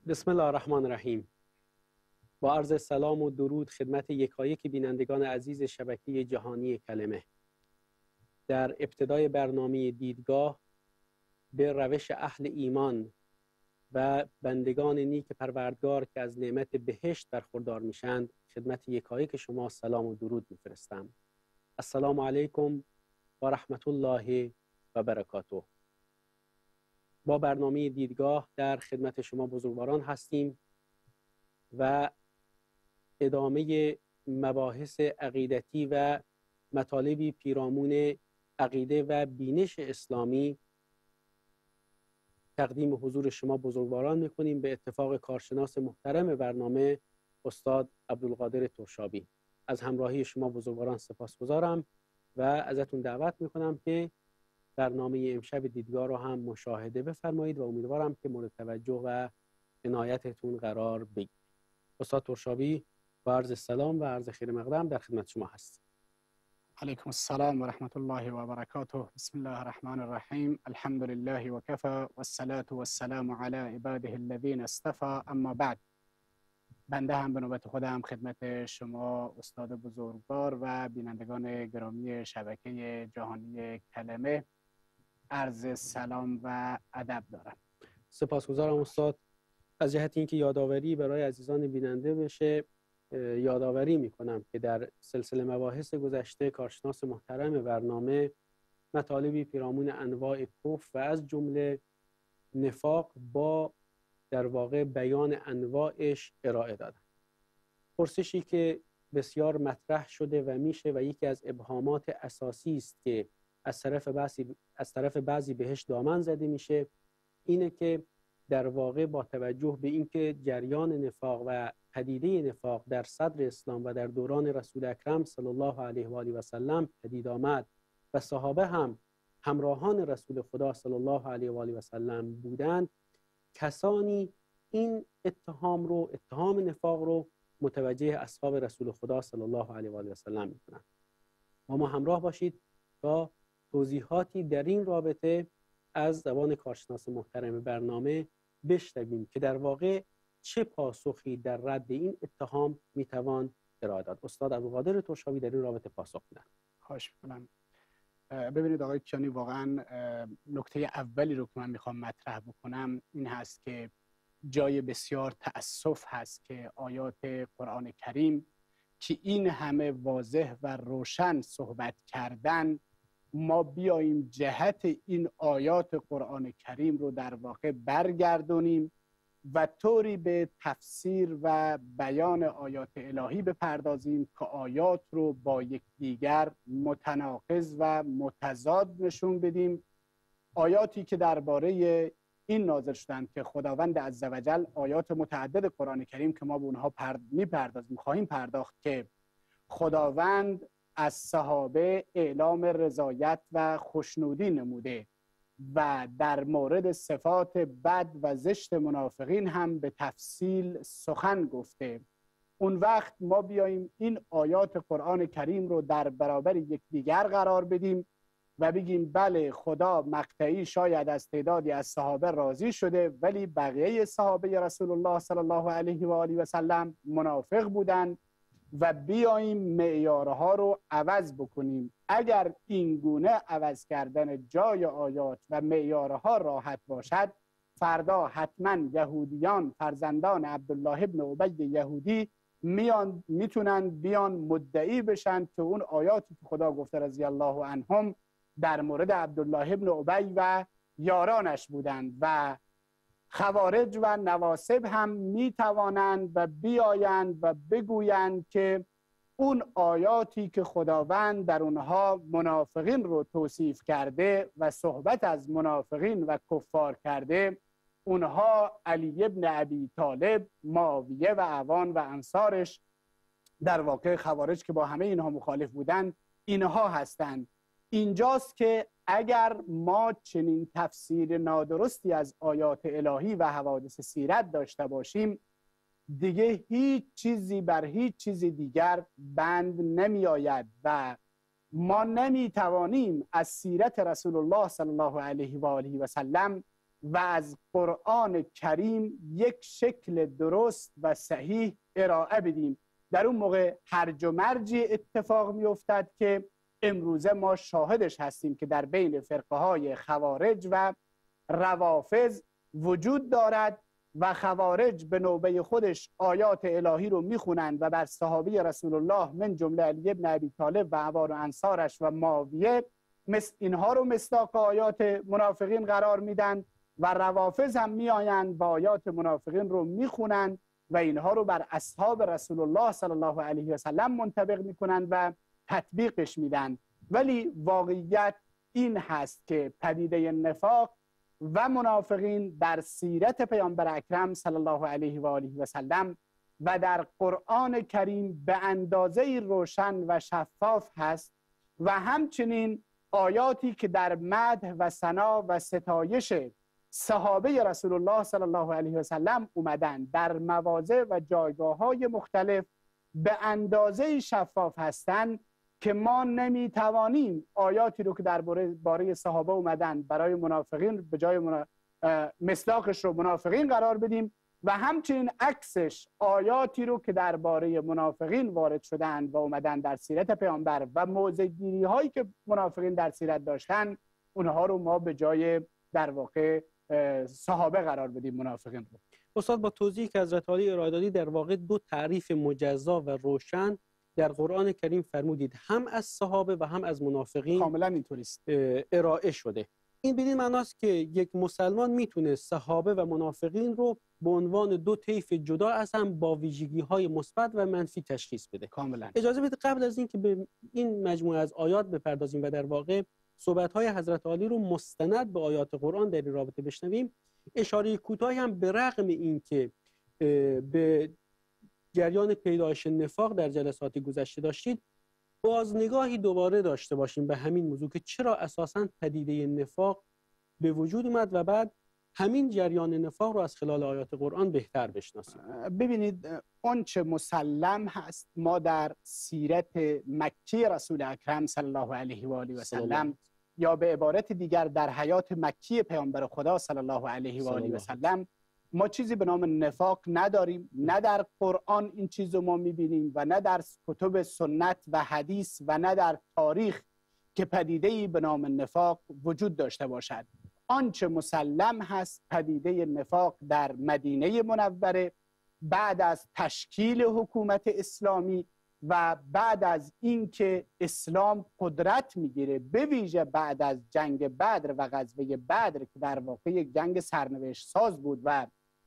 بسم الله الرحمن الرحیم. با عرض سلام و درود خدمت یکایک بینندگان عزیز شبکه جهانی کلمه. در ابتدای برنامه دیدگاه به روش اهل ایمان و بندگان نیک پروردگار که از نعمت بهشت برخوردار میشند خدمت یکایک شما سلام و درود میفرستم. السلام علیکم و رحمت الله و برکاته. با برنامه دیدگاه در خدمت شما بزرگواران هستیم و ادامه مباحث عقیدتی و مطالبی پیرامون عقیده و بینش اسلامی تقدیم حضور شما بزرگواران میکنیم به اتفاق کارشناس محترم برنامه استاد عبدالقادر ترشابی. از همراهی شما بزرگواران سپاسگزارم و ازتون دعوت میکنم که برنامه امشب دیدگاه رو هم مشاهده بفرمایید و امیدوارم که مورد توجه و عنایتتون قرار بگیرید. استاد ترشابی با عرض سلام و عرض خیر مقدم در خدمت شما هست. علیکم السلام و رحمت الله و برکاته. بسم الله الرحمن الرحیم. الحمد لله و کفى و الصلاة و السلام علی عباده الذین اصطفى. اما بعد، بنده هم به نوبت خودم خدمت شما استاد بزرگوار و بینندگان گرامی شبکه جهانی کلمه عرض سلام و ادب دارم. سپاسگزارم استاد. از جهت اینکه یادآوری برای عزیزان بیننده بشه یادآوری میکنم که در سلسله مباحث گذشته کارشناس محترم برنامه مطالبی پیرامون انواع کفر و از جمله نفاق با در واقع بیان انواعش ارائه دادن. پرسشی که بسیار مطرح شده و میشه و یکی از ابهامات اساسی است که از طرف بعضی بهش دامن زده میشه اینه که در واقع با توجه به اینکه جریان نفاق و پدیده نفاق در صدر اسلام و در دوران رسول اکرم صلی الله علیه و آله و سلم پدید آمد و صحابه هم همراهان رسول خدا صلی الله علیه و آله و سلم بودند، کسانی این اتهام نفاق رو متوجه اصحاب رسول خدا صلی الله علیه و آله و سلم میکنند. با ما همراه باشید تا توضیحاتی در این رابطه از زبان کارشناس محترم برنامه بشنویم که در واقع چه پاسخی در رد این اتهام میتوان ارائه داد. استاد عبدالقادر ترشابی در این رابطه پاسخ میدن. خواهش میکنم. ببینید آقای کیانی، واقعا نکته اولی رو که من میخوام مطرح بکنم این هست که جای بسیار تأسف هست که آیات قرآن کریم که این همه واضح و روشن صحبت کردن، ما بیاییم جهت این آیات قرآن کریم رو در واقع برگردونیم و طوری به تفسیر و بیان آیات الهی بپردازیم که آیات رو با یکدیگر متناقض و متضاد نشون بدیم. آیاتی که درباره این نازل شدند که خداوند عزوجل آیات متعدد قرآن کریم که ما به اونها خواهیم پرداخت که خداوند از صحابه اعلام رضایت و خوشنودی نموده و در مورد صفات بد و زشت منافقین هم به تفصیل سخن گفته. اون وقت ما بیاییم این آیات قرآن کریم رو در برابر یکدیگر قرار بدیم و بگیم بله، خدا مقطعی شاید از تعدادی از صحابه راضی شده ولی بقیه صحابه رسول الله صلی الله علیه و آله و سلم منافق بودند و بیاییم معیارها رو عوض بکنیم. اگر این گونه عوض کردن جای آیات و معیارها راحت باشد، فردا حتما یهودیان فرزندان عبدالله ابن ابی یهودی میتونن بیان مدعی بشن که اون آیاتی که خدا گفته رضی الله عنهم در مورد عبدالله ابن ابی و یارانش بودند و خوارج و نواصب هم می توانند و بیایند و بگویند که اون آیاتی که خداوند در اونها منافقین رو توصیف کرده و صحبت از منافقین و کفار کرده، اونها علی ابن ابی طالب، معاویه و اعوان و انصارش، در واقع خوارج که با همه اینها مخالف بودند، اینها هستند. اینجاست که اگر ما چنین تفسیر نادرستی از آیات الهی و حوادث سیرت داشته باشیم، دیگه هیچ چیزی بر هیچ چیز دیگر بند نمی آید و ما نمی توانیم از سیرت رسول الله صلی الله علیه و آله و سلم و از قرآن کریم یک شکل درست و صحیح ارائه بدیم. در اون موقع هرج و مرجی اتفاق می افتد که امروزه ما شاهدش هستیم که در بین فرقه های خوارج و روافض وجود دارد و خوارج به نوبه خودش آیات الهی رو میخونند و بر صحابی رسول الله من جمله علی ابن ابی طالب و اوان و انصارش و معاویه اینها رو مصداق آیات منافقین قرار میدن و روافض هم میآیند و آیات منافقین رو میخونند و اینها رو بر اصحاب رسول الله صلی الله علیه و سلم منطبق میکنند و تطبیقش میدن. ولی واقعیت این هست که پدیده نفاق و منافقین در سیرت پیامبر اکرم صلی الله علیه و آله و سلم و در قرآن کریم به اندازه روشن و شفاف هست و همچنین آیاتی که در مدح و ثنا و ستایش صحابه رسول الله صلی الله علیه و سلم اومدن در مواضع و جایگاه‌های مختلف به اندازه شفاف هستند که ما نمیتوانیم آیاتی رو که درباره صحابه اومدن برای منافقین به جای مصداقش رو منافقین قرار بدیم و همچنین عکسش آیاتی رو که درباره منافقین وارد شدن و اومدن در سیرت پیامبر و موضع‌گیری هایی که منافقین در سیرت داشتن اونها رو ما به جای در واقع صحابه قرار بدیم منافقین رو. استاد با توضیحی که حضرت عالی ارائه دادید در واقع دو تعریف مجزا و روشن در قرآن کریم فرمودید، هم از صحابه و هم از منافقین کاملا اینطوری است ارائه شده. این بدین معناست که یک مسلمان میتونه صحابه و منافقین رو به عنوان دو طیف جدا از هم با ویژگی‌های مثبت و منفی تشخیص بده. کاملا. اجازه بدید قبل از اینکه به این مجموعه از آیات بپردازیم و در واقع صحبت‌های حضرت عالی رو مستند به آیات قرآن در این رابطه بشنویم، اشاره کوتاهی هم به رغم اینکه به جریان پیدایش نفاق در جلسات گذشته داشتید، بازنگاهی دوباره داشته باشیم به همین موضوع که چرا اساساً پدیده نفاق به وجود اومد و بعد همین جریان نفاق رو از خلال آیات قرآن بهتر بشناسیم. ببینید آنچه مسلم هست ما در سیرت مکی رسول اکرم صلی الله علیه و آله و سلم یا به عبارت دیگر در حیات مکی پیامبر خدا صلی الله علیه و آله و سلم ما چیزی به نام نفاق نداریم، نه در قرآن این چیز رو ما میبینیم و نه در کتب سنت و حدیث و نه در تاریخ که پدیده‌ای به نام نفاق وجود داشته باشد. آنچه مسلم هست پدیده نفاق در مدینه منوره بعد از تشکیل حکومت اسلامی و بعد از اینکه اسلام قدرت میگیره، به ویژه بعد از جنگ بدر و غزوه بدر که در واقع یک جنگ سرنوشت ساز بود و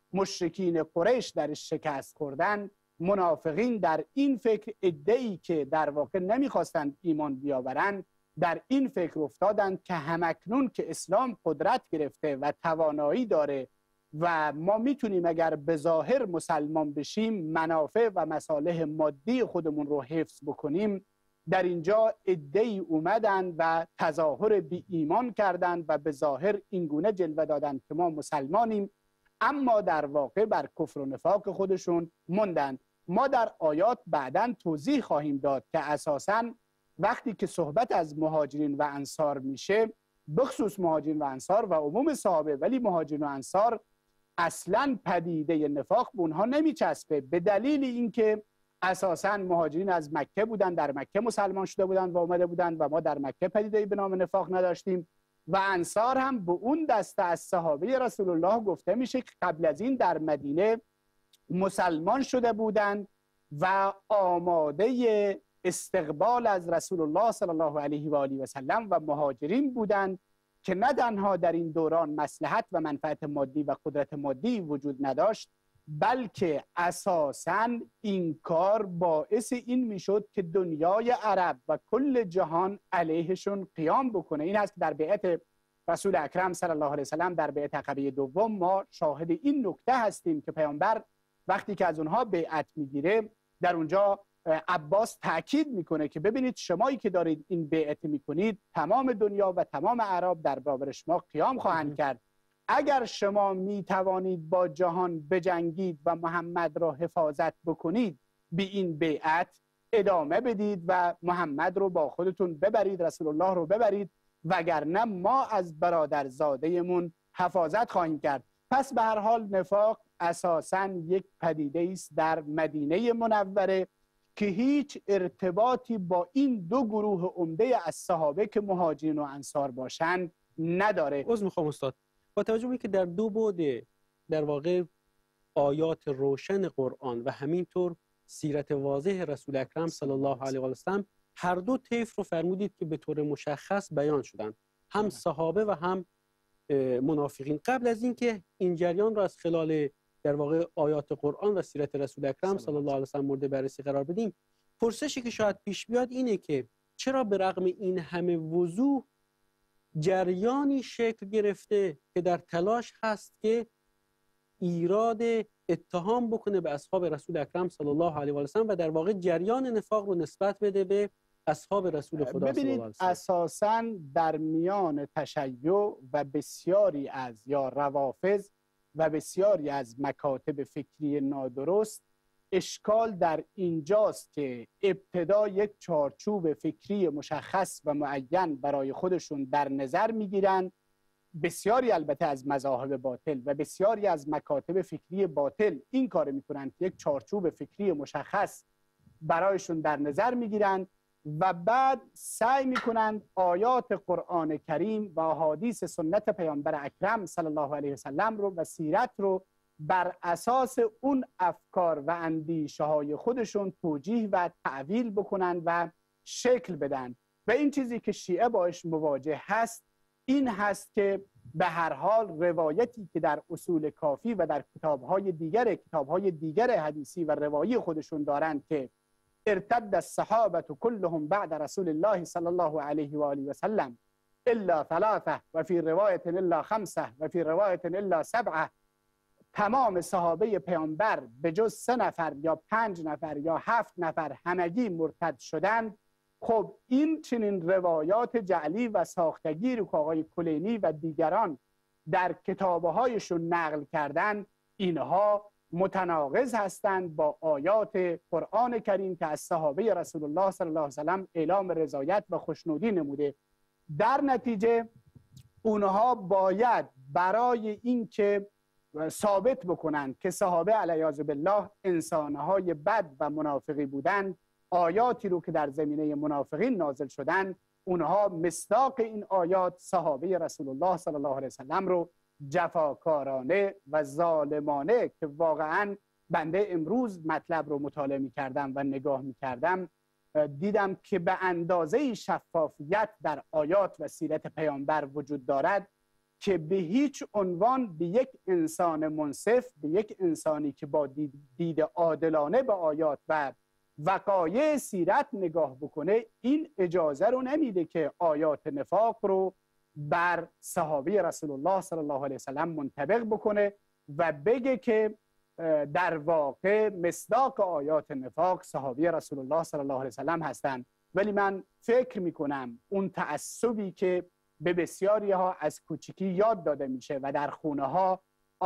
مشرکین قریش درش شکست خوردن، منافقین در این فکر عده‌ای که در واقع نمیخواستند ایمان بیاورند در این فکر افتادند که همکنون که اسلام قدرت گرفته و توانایی داره و ما میتونیم اگر به ظاهر مسلمان بشیم منافع و مصالح مادی خودمون رو حفظ بکنیم، در اینجا عده‌ای اومدن و تظاهر بی ایمان کردند و به ظاهر اینگونه جلوه دادند که ما مسلمانیم، اما در واقع بر کفر و نفاق خودشون موندند. ما در آیات بعداً توضیح خواهیم داد که اساساً وقتی که صحبت از مهاجرین و انصار میشه، بخصوص مهاجرین و انصار و عموم صحابه، ولی مهاجرین و انصار اصلاً پدیده نفاق به اونها نمیچسبه، به دلیل اینکه اساساً مهاجرین از مکه بودن، در مکه مسلمان شده بودن و اومده بودن و ما در مکه پدیده‌ای به نام نفاق نداشتیم و انصار هم به اون دسته از صحابه رسول الله گفته میشه که قبل از این در مدینه مسلمان شده بودند و آماده استقبال از رسول الله صلی الله علیه و آله و سلم و مهاجرین بودند که نه تنها در این دوران مصلحت و منفعت مادی و قدرت مادی وجود نداشت، بلکه اساساً این کار باعث این میشد که دنیای عرب و کل جهان علیهشون قیام بکنه. این هست که در بیعت رسول اکرم صلی الله علیه و سلم در بیعت عقبه دوم ما شاهد این نکته هستیم که پیامبر وقتی که از اونها بیعت میگیره در اونجا عباس تاکید میکنه که ببینید شمایی که دارید این بیعت میکنید تمام دنیا و تمام اعراب در برابر شما قیام خواهند کرد. اگر شما میتوانید با جهان بجنگید و محمد را حفاظت بکنید به این بیعت ادامه بدید و محمد رو با خودتون ببرید، رسول الله رو ببرید، وگرنه ما از برادرزادهمون حفاظت خواهیم کرد. پس به هر حال نفاق اساساً یک پدیده است در مدینه منوره که هیچ ارتباطی با این دو گروه عمده از صحابه که مهاجرین و انصار باشند نداره. عذر میخوام استاد، با توجه به که در دو بعد در واقع آیات روشن قرآن و همینطور سیرت واضح رسول اکرم صلی الله علیه و سلم هر دو طیف رو فرمودید که به طور مشخص بیان شدند، هم صحابه و هم منافقین. قبل از اینکه این جریان را از خلال در واقع آیات قرآن و سیرت رسول اکرم صلی الله علیه و سلم مورد بررسی قرار بدیم، پرسشی که شاید پیش بیاد اینه که چرا به رغم این همه وضوح جریانی شکل گرفته که در تلاش هست که ایراد اتهام بکنه به اصحاب رسول اکرم صلی الله علیه و سلم و در واقع جریان نفاق رو نسبت بده به اصحاب رسول خدا صلی الله علیه و سلم؟ اساساً در میان تشیع و بسیاری از یا روافض و بسیاری از مکاتب فکری نادرست اشکال در اینجاست که ابتدا یک چارچوب فکری مشخص و معین برای خودشون در نظر میگیرن. بسیاری البته از مذاهب باطل و بسیاری از مکاتب فکری باطل این کار میکنن که یک چارچوب فکری مشخص برایشون در نظر میگیرن و بعد سعی میکنند آیات قرآن کریم و احادیث سنت پیامبر اکرم صلی الله علیه وسلم رو و سیرت رو بر اساس اون افکار و اندیشه های خودشون توجیه و تعویل بکنن و شکل بدن. و این چیزی که شیعه باش مواجه هست این هست که به هر حال روایتی که در اصول کافی و در کتابهای دیگر حدیثی و روایی خودشون دارند که ارتد الصحابه كلهم بعد رسول الله صلی الله علیه و آله و سلم الا ثلاثه و فی روایت الا خمسه و فی روایت الا سبعه، تمام صحابه پیامبر به جز 3 نفر یا 5 نفر یا 7 نفر همگی مرتد شدند. خب این چنین روایات جعلی و ساختگی رو که آقای کلینی و دیگران در کتابهایشون نقل کردن، اینها متناقض هستند با آیات قرآن کریم که از صحابه رسول الله صلی الله علیه وسلم اعلام رضایت و خوشنودی نموده. در نتیجه اونها باید برای اینکه ثابت بکنند که صحابه علیه بالله انسانهای بد و منافقی بودند، آیاتی رو که در زمینه منافقین نازل شدن، اونها مصداق این آیات صحابه رسول الله صلی الله علیه وسلم رو جفاکارانه و ظالمانه که واقعا بنده امروز مطلب رو مطالعه می‌کردم و نگاه می‌کردم دیدم که به اندازه شفافیت در آیات و سیرت پیامبر وجود دارد که به هیچ عنوان به یک انسان منصف، به یک انسانی که با دید عادلانه به آیات و وقایع سیرت نگاه بکنه این اجازه رو نمیده که آیات نفاق رو بر صحابه رسول الله صلی الله علیه وسلم منطبق بکنه و بگه که در واقع مصداق آیات نفاق صحابه رسول الله صلی الله علیه وسلم هستند. ولی من فکر میکنم اون تعصبی که به بسیاری ها از کوچکی یاد داده میشه و در خونه ها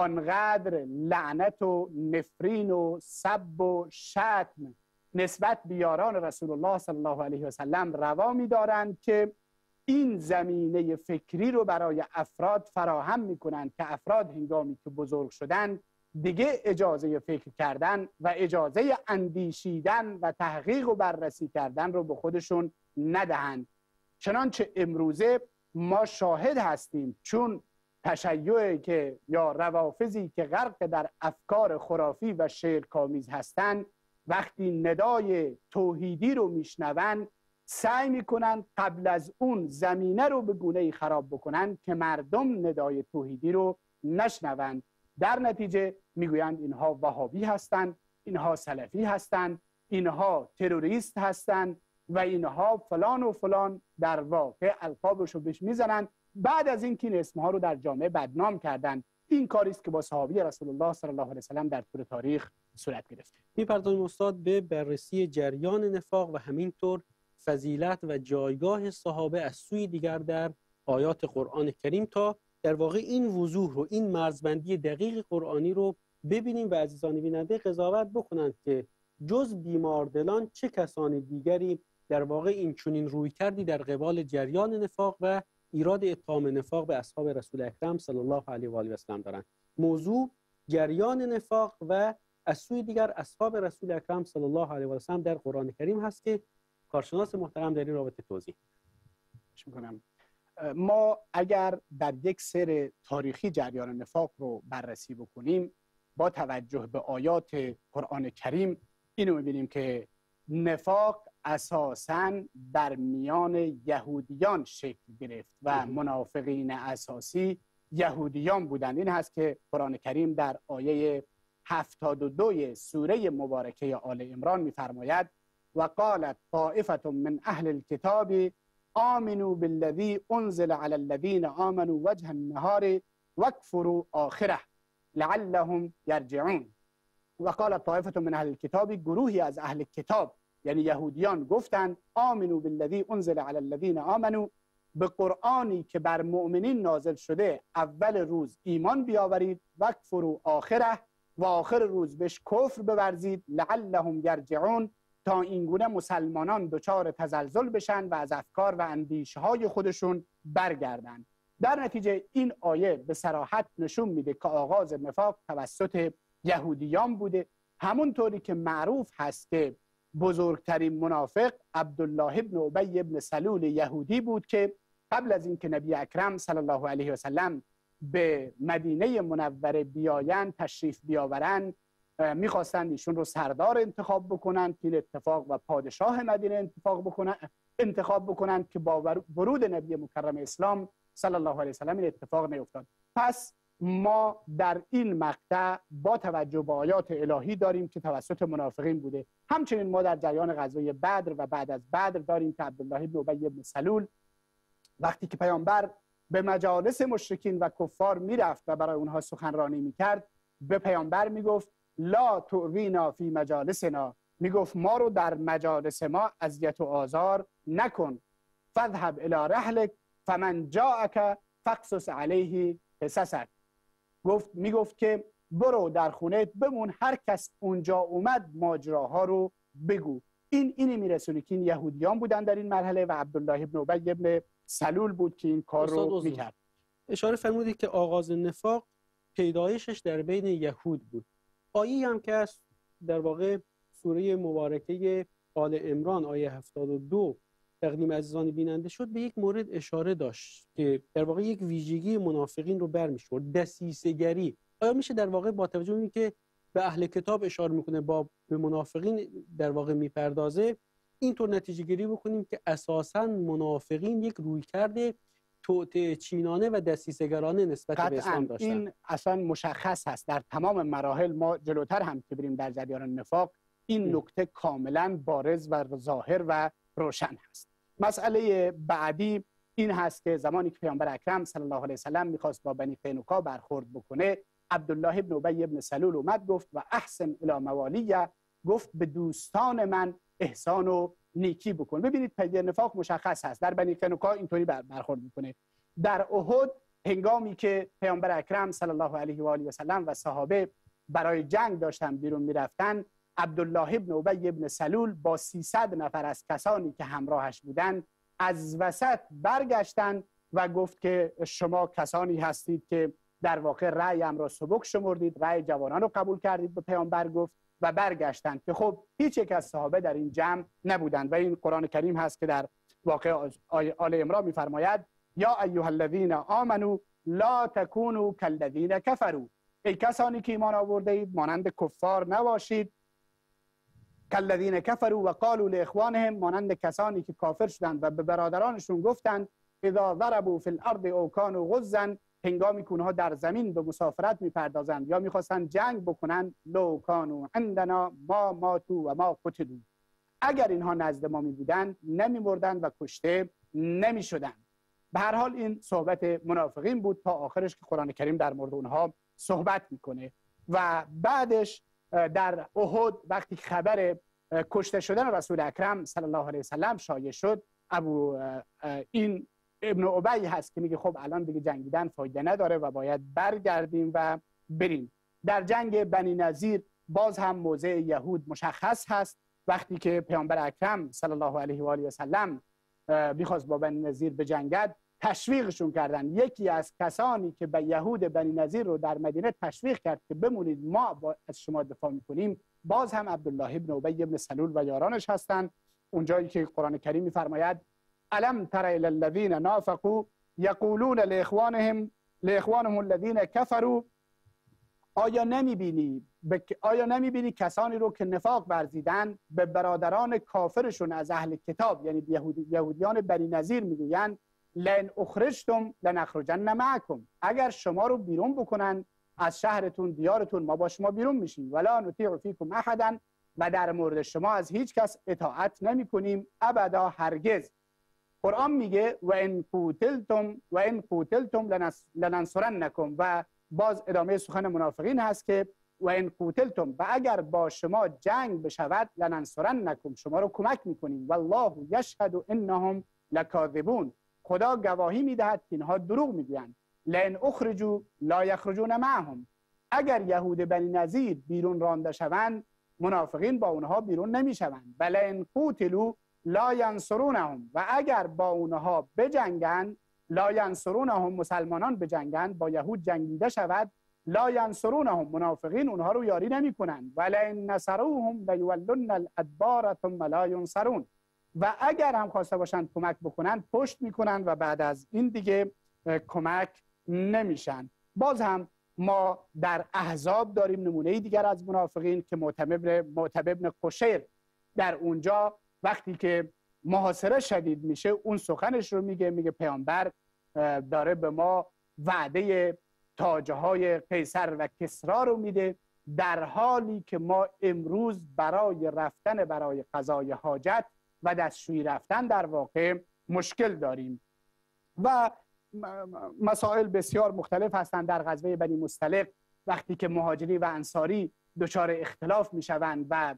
آنقدر لعنت و نفرین و سب و شتم نسبت به یاران رسول الله صلی الله علیه و سلم روا می‌دارند که این زمینه فکری رو برای افراد فراهم می‌کنند که افراد هنگامی که بزرگ شدن دیگه اجازه فکر کردن و اجازه اندیشیدن و تحقیق و بررسی کردن رو به خودشون ندهند. چنانچه امروزه ما شاهد هستیم، چون تشیعی که یا روافضی که غرق در افکار خرافی و شرک‌آمیز هستند، وقتی ندای توحیدی رو میشنوند سعی میکنن قبل از اون زمینه رو به گونه‌ای خراب بکنن که مردم ندای توحیدی رو نشنوند. در نتیجه میگویند اینها وهابی هستند، اینها سلفی هستند، اینها تروریست هستند و اینها فلان و فلان، در واقع القابشو بهش میزنند. بعد از اینکه این اسمها رو در جامعه بدنام کردند، این کاری است که با صحابه رسول الله صلی الله علیه و سلم در طول تاریخ صورت گرفته. می‌پردازیم استاد به بررسی جریان نفاق و همینطور فضیلت و جایگاه صحابه از سوی دیگر در آیات قرآن کریم تا در واقع این وضوح رو، این مرزبندی دقیق قرآنی رو ببینیم و عزیزان بیننده قضاوت بکنند که جز بیماردلان چه کسانی دیگری در واقع این چنین رویکردی در قبال جریان نفاق و ایراد اتهام نفاق به اصحاب رسول اکرم صلی الله علیه و آله و سلم دارند. موضوع جریان نفاق و از سوی دیگر اصحاب رسول اکرم صلی الله علیه و سلم در قرآن کریم هست که کارشناس محترم در این رابطه توضیح می‌کنم. ما اگر در یک سیر تاریخی جریان نفاق رو بررسی بکنیم، با توجه به آیات قرآن کریم اینو می‌بینیم که نفاق اساساً در میان یهودیان شکل گرفت و منافقین اساسی یهودیان بودند. این هست که قرآن کریم در آیه 72 سوره مبارکه آل عمران می‌فرماید و قالت طائفة من اهل الكتاب آمنوا بالذی انزل على الذین آمنوا وجه النهار واکفروا آخره لعلهم یرجعون. و قالت طائفة من اهل الكتاب، گروهی از اهل کتاب یعنی یهودیان گفتند آمنوا بالذی انزل على الذین آمنوا، به قرآنی که بر مؤمنین نازل شده اول روز ایمان بیاورید، واکفروا آخره، و آخر روز بهش کفر بورزید، لعلهم یرجعون، تا اینگونه مسلمانان دچار تزلزل بشن و از افکار و اندیشه های خودشون برگردن. در نتیجه این آیه به صراحت نشون میده که آغاز نفاق توسط یهودیان بوده، همونطوری که معروف هست که بزرگترین منافق عبدالله ابن ابی ابن سلول یهودی بود که قبل از اینکه نبی اکرم صلی الله علیه و سلم به مدینه منوره بیایند، تشریف بیاورند، میخواستند ایشون رو سردار انتخاب بکنن که این اتفاق و پادشاه مدینه انتخاب بکنن که با ورود نبی مکرم اسلام صلی الله علیه و سلم این اتفاق نیفتاد. پس ما در این مقطع با توجه به آیات الهی داریم که توسط منافقین بوده. همچنین ما در جریان غزوه بدر و بعد از بدر داریم که عبدالله ابن ابی ابن سلول وقتی که پیامبر به مجالس مشرکین و کفار میرفت و برای اونها سخنرانی میکرد، به پیامبر میگفت لا تؤذینا فی مجالسنا، میگفت ما رو در مجالس ما اذیت و آزار نکن، فاذهب الی رحلک فمن جاءک فاقصص علیه قصصک، میگفت که برو در خونت بمون، هر کس اونجا اومد ماجراها رو بگو. اینی میرسونه که این یهودیان بودن در این مرحله و عبدالله ابن ابی ابن سلول بود که این کار رو میکرد. اشاره فرمودید که آغاز نفاق پیدایشش در بین یهود بود. آیه هم که در واقع سوره مبارکه آل عمران آیه 72 تقدیم عزیزان بیننده شد، به یک مورد اشاره داشت که در واقع یک ویژگی منافقین رو برمی‌شمرد، دسیسه‌گری. آیا میشه در واقع با توجه به اینکه به اهل کتاب اشاره میکنه به منافقین در واقع میپردازه، اینطور نتیجه گیری بکنیم که اساساً منافقین یک رویکرد توطئه چینانه و دسیسه‌گرانه نسبت به اسلام داشتن؟ این اصلا مشخص هست در تمام مراحل. ما جلوتر هم که بریم در جریان نفاق این نکته کاملا بارز و ظاهر و روشن هست. مسئله بعدی این هست که زمانی که پیامبر اکرم صلی الله علیه و سلم میخواست با بنی قینقاع برخورد بکنه، عبدالله ابن ابی ابن سلول اومد گفت و احسن الی موالیه، گفت به دوستان من احسان و نیکی بکن. ببینید پیدا نفاق مشخص هست. در بنی قینقاع اینطوری برخورد میکنه. در احد هنگامی که پیامبر اکرم صلی الله علیه و آله و سلم و صحابه برای جنگ داشتن بیرون میرفتن، عبدالله ابن ابی ابن سلول با 300 نفر از کسانی که همراهش بودند از وسط برگشتن و گفت که شما کسانی هستید که در واقع رأی ام را سبک شمردید، رأی جوانان رو قبول کردید. به پیامبر گفت و برگشتند که خب هیچ یک از صحابه در این جمع نبودند. و این قرآن کریم هست که در واقع آل عمران میفرماید یا ایها الذین آمنوا لا تکونوا کالذین کفروا، ای کسانی که ایمان آورده اید مانند کفار نباشید. کالذین کفروا و قالوا لاخوانهم، مانند کسانی که کافر شدند و به برادرانشون گفتند اذا ضربوا فی الارض او كانوا غزا، هنگامی که اونها در زمین به مسافرت میپردازند یا میخواستند جنگ بکنند، لو كانوا عندنا ما ماتوا و ما قتلوا، اگر اینها نزد ما میبودند نمیمردند و کشته نمیشدند. به هر حال این صحبت منافقین بود تا آخرش که قرآن کریم در مورد اونها صحبت میکنه. و بعدش در احد وقتی خبر کشته شدن رسول اکرم صلی الله علیه و سلم شایع شد، این ابن ابی هست که میگه خب الان دیگه جنگیدن فایده نداره و باید برگردیم و بریم. در جنگ بنی نضیر باز هم موضع یهود مشخص هست. وقتی که پیامبر اکرم صلی الله علیه و آله و سلم میخواست با بنی نضیر بجنگد، تشویقشون کردن. یکی از کسانی که به یهود بنی نظیر رو در مدینه تشویق کرد که بمونید ما از شما دفاع میکنیم، باز هم عبدالله ابن ابی ابن سلول و یارانش هستند. اونجایی که قرآن کریم میفرماید الم تر الی الذین نافقوا یقولون لاخوانهم الذین کفروا، آیا نمیبینی کسانی رو که نفاق ورزیدن به برادران کافرشون از اهل کتاب، یعنی یهودیان بنی نظیر، میگویند لئن اخرجتم لنخرجن معکم، اگر شما رو بیرون بکنن از شهرتون دیارتون ما با شما بیرون میشیم، ولا نطیع فیکم احدا، و در مورد شما از هیچ کس اطاعت نمی کنیم ابدا، هرگز. قرآن میگه و ان قوتلتم لننصرنکم، و باز ادامه سخن منافقین هست که و ان قوتلتم، و اگر با شما جنگ بشود لننصرنکم، شما رو کمک میکنیم، والله یشهد انهم لکاذبون، خدا گواهی میدهد که اینها دروغ میگویند. لئن اخرجوا لا یخرجون معهم، اگر یهود بنی نظیر بیرون رانده شوند منافقین با اونها بیرون نمیشوند. بل ان قوتلوا لا ینصرونهم، و اگر با اونها بجنگند، لا ینصرونهم، مسلمانان بجنگند با یهود جنگیده شود، لا ینصرونهم، منافقین اونها رو یاری نمیکنند. ولئن نصروهم لیولن الادبار ثم لا ینصرون، و اگر هم خواسته باشند کمک بکنند پشت میکنند و بعد از این دیگه کمک نمیشن. باز هم ما در احزاب داریم نمونه دیگر از منافقین که معتب ابن قشیر در اونجا وقتی که محاصره شدید میشه اون سخنش رو میگه پیامبر داره به ما وعده تاجه های قیصر و کسرا رو میده، در حالی که ما امروز برای قضای حاجت و دستشویی رفتن در واقع مشکل داریم. و مسائل بسیار مختلف هستند. در غزوه بنی مصطلق وقتی که مهاجری و انصاری دچار اختلاف میشوند و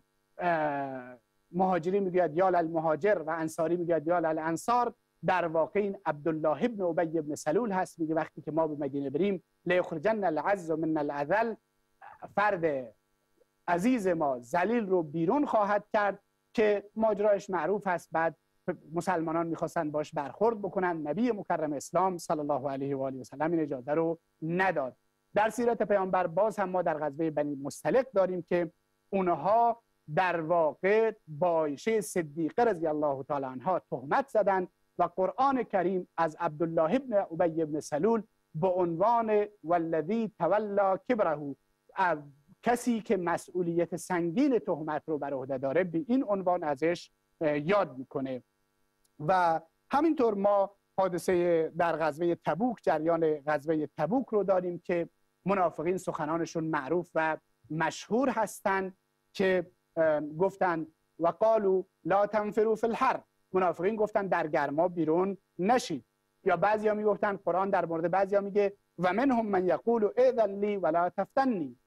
مهاجری میگوید یا للمهاجر و انصاری میگوید یا للانصار، در واقع این عبدالله ابن ابی ابن سلول هست. میگه وقتی که ما به مدینه بریم لیخرجن العز من الاذل، فرد عزیز ما ذلیل رو بیرون خواهد کرد که ماجراش معروف هست. بعد مسلمانان میخواستن باش برخورد بکنن، نبی مکرم اسلام صلی الله علیه و آله و سلم این اجازه رو نداد. در سیرت پیامبر باز هم ما در غزوه بنی مصطلق داریم که اونها در واقع با عایشه صدیقه رضی الله تعالی عنها تهمت زدند و قرآن کریم از عبدالله ابن ابی ابن سلول به عنوان والذی تولا کبره، کسی که مسئولیت سنگین تهمت رو بر عهده داره، به این عنوان ازش یاد میکنه. و همینطور ما حادثه در غزوه تبوک، جریان غزوه تبوک رو داریم که منافقین سخنانشون معروف و مشهور هستند که گفتن و قالوا لا تنفروا فی الحر، منافقین گفتن در گرما بیرون نشید. یا بعضیا میگفتن، قرآن در مورد بعضیا میگه و منهم من یقول اذن لی ولا تفتنی،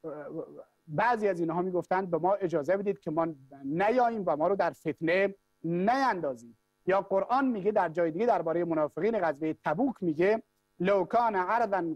بعضی از اینها میگفتن به ما اجازه بدید که ما نیاییم و ما رو در فتنه نیندازید. یا قرآن میگه در جای دیگه درباره منافقین غزوه تبوک میگه لو کان عرضا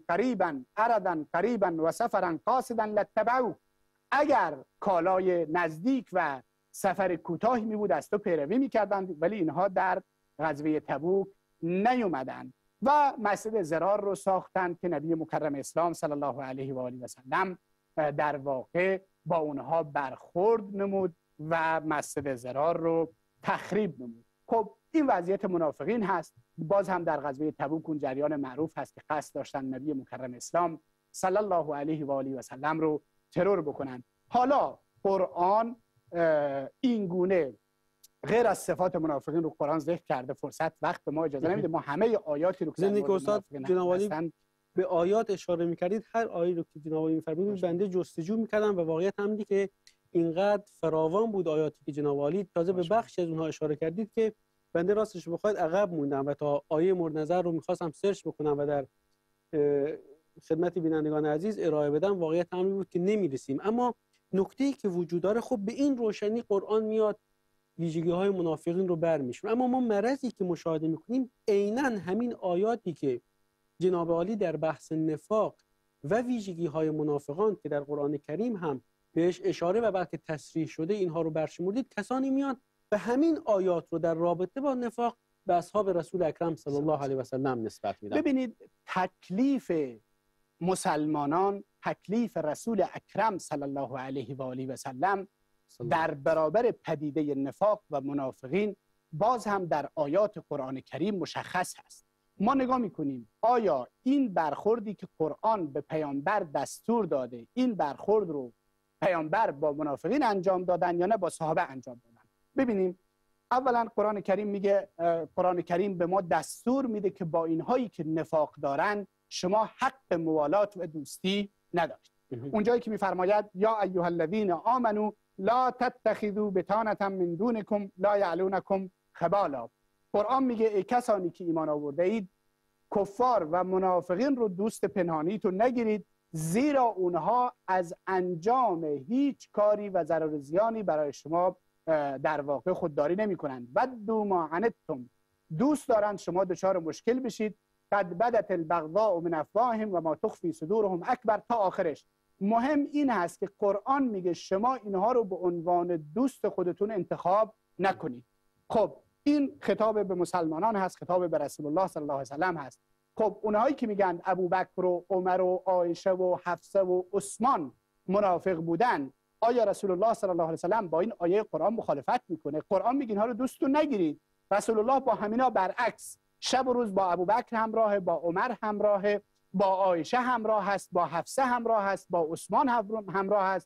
قریبا و سفرا قاصدا لاتبعوه، اگر کالای نزدیک و سفر کوتاهی می بود از تو پیروی میکردند، ولی اینها در غزوه تبوک نیومدند. و مسجد ضرار رو ساختند که نبی مکرم اسلام صلی الله علیه و آله و سلم در واقع با اونها برخورد نمود و مسجد ضرار رو تخریب نمود. خب این وضعیت منافقین هست. باز هم در غزوه تبوک اون جریان معروف هست که قصد داشتن نبی مکرم اسلام صلی الله علیه و آله و سلم رو ترور بکنن. حالا قرآن این گونه غیر از صفات منافقین رو قرآن ذکر کرده، فرصت وقت به ما اجازه نمیده ما همه آیاتی رو که زندگی استاد جناب به آیات اشاره میکردید، هر آیه رو که جناب عالی میفرمودید بنده جستجو میکردم و واقعیت هم که اینقدر فراوان بود آیاتی که جناب عالی تازه به بخشی از اونها اشاره کردید که بنده راستش بخواید عقب موندم و تا آیه مورد نظر رو میخواستم سرچ بکنم و در خدمت بینندگان عزیز ارائه بدم، واقعیت هم بود که نمیرسیم. اما نکته‌ای که وجود داره، خب به این روشنی قرآن میاد ویژگی‌های منافقین رو برمی‌شماره. اما ما مرضی که مشاهده می‌کنیم عیناً همین آیاتی که جناب عالی در بحث نفاق و ویژگی‌های منافقان که در قرآن کریم هم بهش اشاره و بلکه تصریح شده اینها رو برشمردید، کسانی میان و همین آیات رو در رابطه با نفاق به اصحاب رسول اکرم صلی الله علیه و سلم نسبت میدن. ببینید تکلیف مسلمانان، تکلیف رسول اکرم صلی الله علیه و آله و سلم در برابر پدیده نفاق و منافقین باز هم در آیات قرآن کریم مشخص هست. ما نگاه میکنیم آیا این برخوردی که قرآن به پیامبر دستور داده، این برخورد رو پیامبر با منافقین انجام دادن یا نه با صحابه انجام دادن. ببینیم اولا قرآن کریم میگه، قرآن کریم به ما دستور میده که با اینهایی که نفاق دارن شما حق موالات و دوستی ندارید. اونجایی که میفرماید یا ایها الذین آمنو لا تتخذوا بطانة من دونکم لا یعلونکم خبالا. قرآن میگه ای کسانی که ایمان آورده اید کفار و منافقین رو دوست پنهانیتون نگیرید، زیرا اونها از انجام هیچ کاری و ضرر زیانی برای شما در واقع خودداری نمی کنند. ودوا ما عنتم، دوست دارند شما دچار مشکل بشید. قد بدت البغضاء من افواههم و ما تخفی صدورهم اکبر، تا آخرش. مهم این هست که قرآن میگه شما اینها رو به عنوان دوست خودتون انتخاب نکنید. خب این خطاب به مسلمانان هست، خطاب به رسول الله صلی الله علیه و سلم هست. خب اونهایی که میگن ابوبکر و عمر و عایشه و حفصه و عثمان منافق بودن، آیا رسول الله صلی الله علیه و سلم با این آیه قرآن مخالفت میکنه؟ قرآن میگه اینها رو دوستون نگیرید. رسول الله با همینا برعکس شب و روز با ابوبکر همراه، با عمر همراه، با عایشه همراه هست، با حفصه همراه هست، با عثمان همراه هست.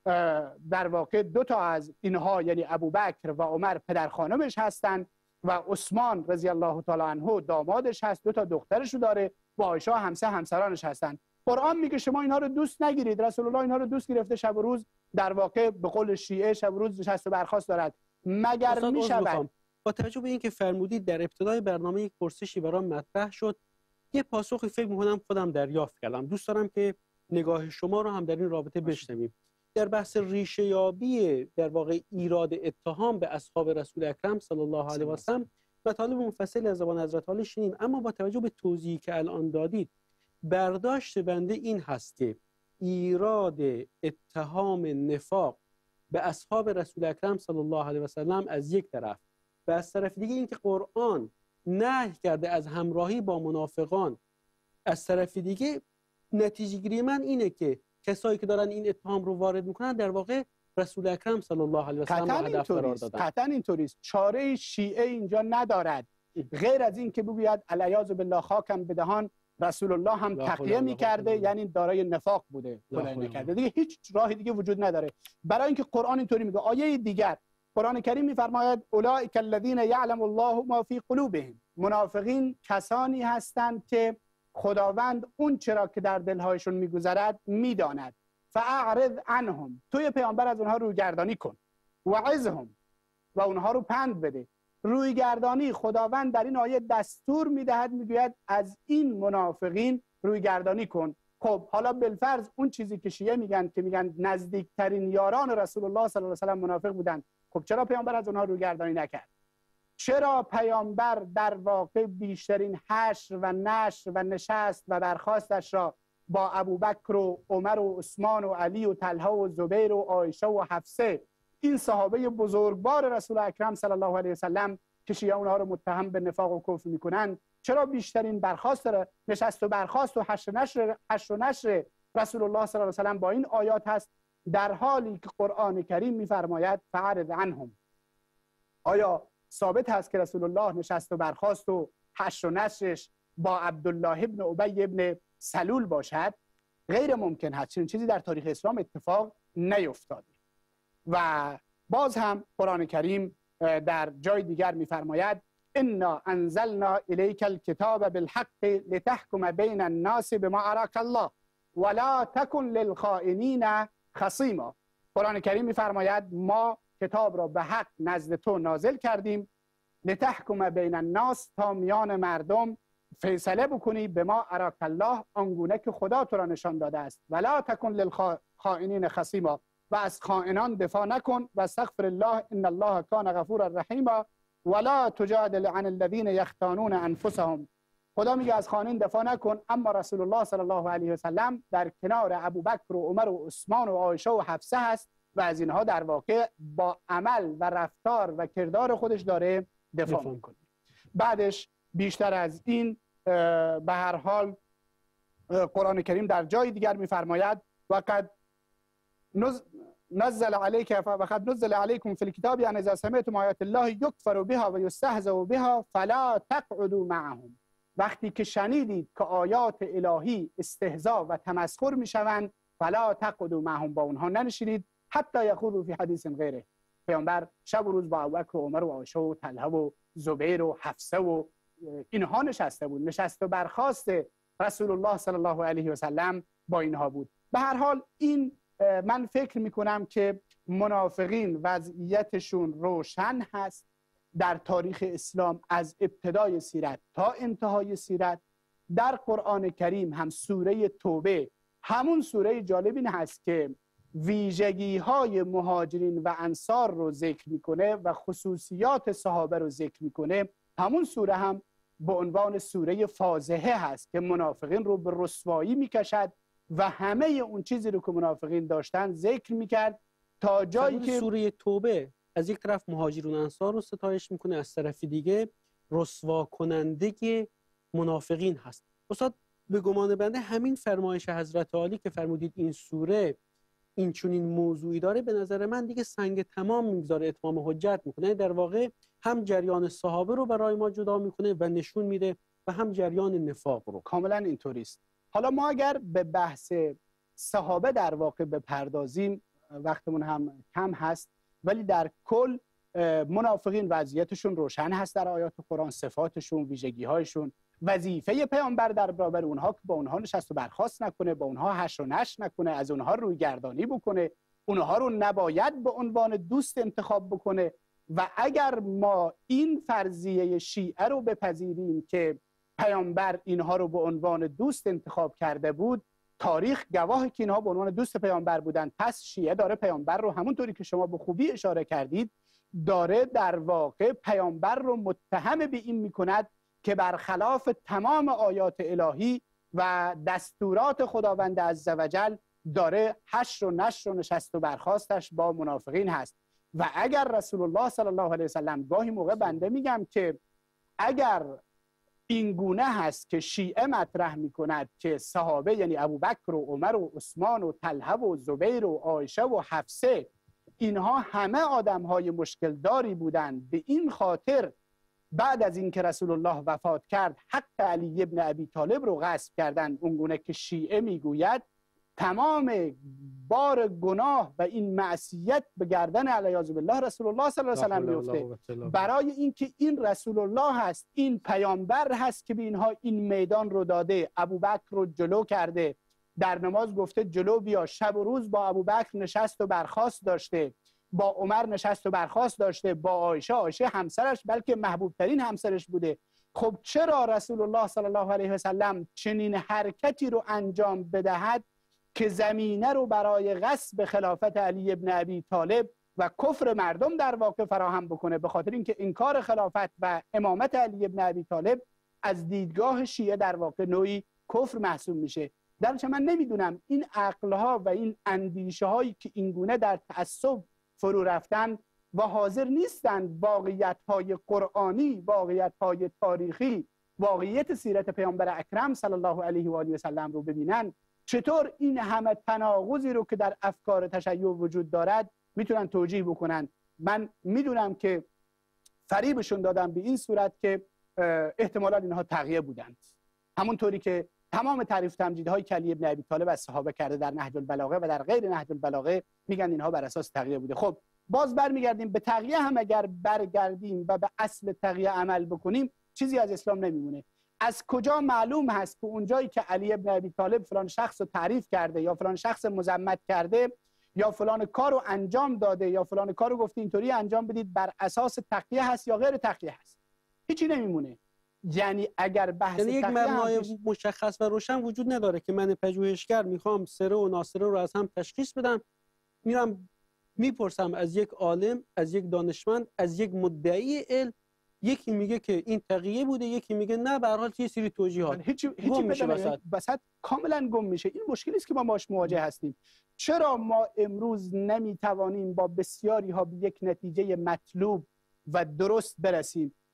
در واقع دو تا از اینها یعنی ابوبکر و عمر پدر خانمش هستند و عثمان رضی الله تعالی عنه دامادش هست، دو تا دخترشو داره، با عایشه همسرانش هستند. قرآن میگه شما اینها رو دوست نگیرید. رسول الله اینها رو دوست گرفته، شب و روز در واقع به قول شیعه شب و روز نشست و برخاست دارد. مگر میشود با توجه به اینکه فرمودید در ابتدای برنامه یک پرسشی برام مطرح شد، یه پاسخی فکر می‌کنم خودم دریافت کردم، دوست دارم که نگاه شما رو هم در این رابطه بشنویم. در بحث ریشه یابی در واقع ایراد اتهام به اصحاب رسول اکرم صلی الله علیه و سلم مطالب مفصلی از زبان حضرت عالی شنیدیم، اما با توجه به توضیحی که الان دادید برداشت بنده این هست که ایراد اتهام نفاق به اصحاب رسول اکرم صلی الله علیه و سلم از یک طرف و از طرف دیگه این که قرآن نهی کرده از همراهی با منافقان، از طرف دیگه نتیجه گیری من اینه که کسایی که دارن این اتهام رو وارد میکنن در واقع رسول اکرم صلی الله علیه و سلم رو هدف قرار دادن. قطعاً اینطوری است. چاره شیعه اینجا ندارد غیر از این که بگوید العیاذ بالله خاکم بدهان رسول الله هم تقیه میکرده، یعنی دارای نفاق بوده، خدای نکرده. دیگه هیچ راه دیگه وجود نداره، برای اینکه قرآن اینطوری میگه. آیه دیگر قرآن کریم میفرماید اولئک الذین یعلم الله ما فی قلوبهم، منافقین کسانی هستند که خداوند اون چرا که در دلهایشون میگذرد میداند. فاعرض عنهم، توی پیامبر از اونها رویگردانی کن. وعظهم، و اونها رو پند بده. رویگردانی خداوند در این آیه دستور میدهد، میگوید از این منافقین رویگردانی کن. خب حالا بالفرض اون چیزی که شیعه میگن که میگن نزدیکترین یاران رسول الله صلی الله علیه و سلم منافق بودن، خب چرا پیامبر از اونها رویگردانی نکرد؟ چرا پیامبر در واقع بیشترین حشر و نشر و نشست و برخاستش را با ابوبکر و عمر و عثمان و علی و طلحه و زبیر و عایشه و حفصه، این صحابه بزرگوار رسول اکرم صلی الله علیه و سلم که شیعه اونها رو متهم به نفاق و کفر میکنن، چرا بیشترین برخاست نشست و برخاست و حشر و نشر رسول الله صلی الله علیه و سلم با این آیات هست، در حالی که قرآن کریم میفرماید فعرض عنهم؟ آیا ثابت هست که رسول الله نشست و برخاست و حشر و نشرش با عبدالله ابن ابی ابن سلول باشد؟ غیر ممکن هست. چنین چیزی در تاریخ اسلام اتفاق نیفتاده. و باز هم قرآن کریم در جای دیگر میفرماید انا انزلنا الیک الکتاب بالحق لتحکم بین الناس بما اراک الله ولا تکن للخائنین خصیما. قرآن کریم میفرماید ما کتاب را به حق نزد تو نازل کردیم، لتحکم بین الناس، تا میان مردم فیصله بکنی، به ما اراک الله، آنگونه که خدا تو را نشان داده است، ولا تکن للخائنین خصیما، و از خائنان دفاع نکن، و استغفر الله ان الله کان غفورا رحیما، ولا تجادل عن الذین یختانون انفسهم. خدا میگه از خائنین دفاع نکن، اما رسول الله صلی الله علیه و سلم در کنار ابوبکر و عمر و عثمان و عایشه و حفصه هست و از اینها در واقع با عمل و رفتار و کردار خودش داره دفاع میکنه. بعدش بیشتر از این به هر حال قرآن کریم در جای دیگر میفرماید وقد نزل علیکم فی الکتاب ان اذا سمعتم آیات الله یکفر بها و یستهزأ بها فلا تقعدوا معهم. وقتی که شنیدید که آیات الهی استهزا و تمسخر میشوند فلا تقعدوا معهم، با اونها ننشینید، حتی یخوضوا فی حدیث غیره. پیامبر شب و روز با ابوبکر و عمر و عایشه و طلحه و زبیر و حفصه و اینها نشسته بود. نشست و برخاست رسول الله صلی الله علیه و سلم با اینها بود. به هر حال این من فکر میکنم که منافقین وضعیتشون روشن هست در تاریخ اسلام، از ابتدای سیرت تا انتهای سیرت. در قرآن کریم هم سوره توبه همون سوره جالب این هست که ویژگی های مهاجرین و انصار رو ذکر میکنه و خصوصیات صحابه رو ذکر میکنه. همون سوره هم به عنوان سوره فاضحه هست که منافقین رو به رسوایی میکشد و همه اون چیزی رو که منافقین داشتن ذکر میکرد تا جایی که سوره توبه از یک طرف مهاجرون انصار رو ستایش میکنه، از طرف دیگه رسوا کننده منافقین هست. استاد به گمان بنده همین فرمایش حضرت عالی که فرمودید این سوره این چنین موضوعی داره، به نظر من دیگه سنگ تمام میگذاره، اتمام حجت میکنه. در واقع هم جریان صحابه رو برای ما جدا میکنه و نشون میده و هم جریان نفاق رو. کاملا اینطوری است. حالا ما اگر به بحث صحابه در واقع بپردازیم، وقتمون هم کم هست، ولی در کل منافقین وضعیتشون روشن هست در آیات قرآن، صفاتشون، ویژگی‌هایشون. وظیفه پیامبر در برابر اونها که با اونها نشست و برخاست نکنه، با اونها حشر و نشر نکنه، از اونها روی گردانی بکنه، اونها رو نباید به عنوان دوست انتخاب بکنه. و اگر ما این فرضیه شیعه رو بپذیریم که پیامبر اینها رو به عنوان دوست انتخاب کرده بود، تاریخ گواه که اینها به عنوان دوست پیامبر بودن، پس شیعه داره پیامبر رو همونطوری که شما به خوبی اشاره کردید، داره در واقع پیامبر رو متهم به این میکند که برخلاف تمام آیات الهی و دستورات خداوند عزوجل داره حشر و نشر و نشست و برخاستش با منافقین هست. و اگر رسول الله صلی الله علیه وسلم، گاهی موقع بنده میگم که اگر این گونه هست که شیعه مطرح میکند که صحابه یعنی ابوبکر و عمر و عثمان و طلحه و زبیر و عایشه و حفصه اینها همه آدمهای مشکل داری بودند، به این خاطر بعد از اینکه رسول الله وفات کرد حق علی ابن ابی طالب رو غصب کردند، اونگونه که شیعه میگوید، تمام بار گناه و این معصیت به گردن علیاذ بالله رسول الله صلی الله علیه و سلم میفته، برای اینکه این رسول الله هست، این پیامبر هست که به اینها این میدان رو داده. ابوبکر رو جلو کرده، در نماز گفته جلو بیا، شب و روز با ابوبکر نشست و برخاست داشته، با عمر نشست و برخاست داشته، با عایشه همسرش، بلکه محبوب ترین همسرش بوده. خب چرا رسول الله صلی الله علیه و سلم چنین حرکتی رو انجام بدهد که زمینه رو برای غصب خلافت علی ابن ابی طالب و کفر مردم در واقع فراهم بکنه؟ به خاطر اینکه انکار خلافت و امامت علی ابن ابی طالب از دیدگاه شیعه در واقع نوعی کفر محسوب میشه. درنچه من نمیدونم این عقلها و این اندیشه هایی که اینگونه در تعصب فرو رفتن و حاضر نیستند واقعیت های قرآنی، واقعیت های تاریخی، واقعیت سیرت پیامبر اکرم صلی الله علیه و آله و سلم رو ببینن، چطور این همه تناقضی رو که در افکار تشیع وجود دارد میتونن توجیه بکنن؟ من میدونم که فریبشون دادم به این صورت که احتمالا اینها تقیه بودند، همونطوری که تمام تعریف تمجیدهای که علی ابن ابی طالب از صحابه کرده در نهج البلاغه و در غیر نهج البلاغه، میگن اینها بر اساس تقیه بوده. خب باز برمیگردیم به تقیه، هم اگر برگردیم و به اصل تقیه عمل بکنیم چیزی از اسلام نمیمونه. از کجا معلوم هست که اونجایی که علی ابن ابی طالب فلان شخص رو تعریف کرده یا فلان شخص مذمت کرده یا فلان کار رو انجام داده یا فلان کار رو گفته اینطوری انجام بدید، بر اساس تقیه هست یا غیر تقیه هست؟ هیچی نمیمونه. یعنی اگر بحث یک مبنای مشخص و روشن وجود نداره که من پژوهشگر میخوام سره و ناسره رو از هم تشخیص بدم، میرم میپرسم از یک عالم، از یک دانشمند، از یک مدعی علم، یکی میگه که این تقیه بوده، یکی میگه نه، به هر حال یه سری توجیهات، هیچی میشه وسط کاملا گم میشه. این مشکلی است که ما باهاش مواجه هستیم. چرا ما امروز نمیتوانیم با بسیاری ها به یک نتیجه مطلوب و درست برسیم؟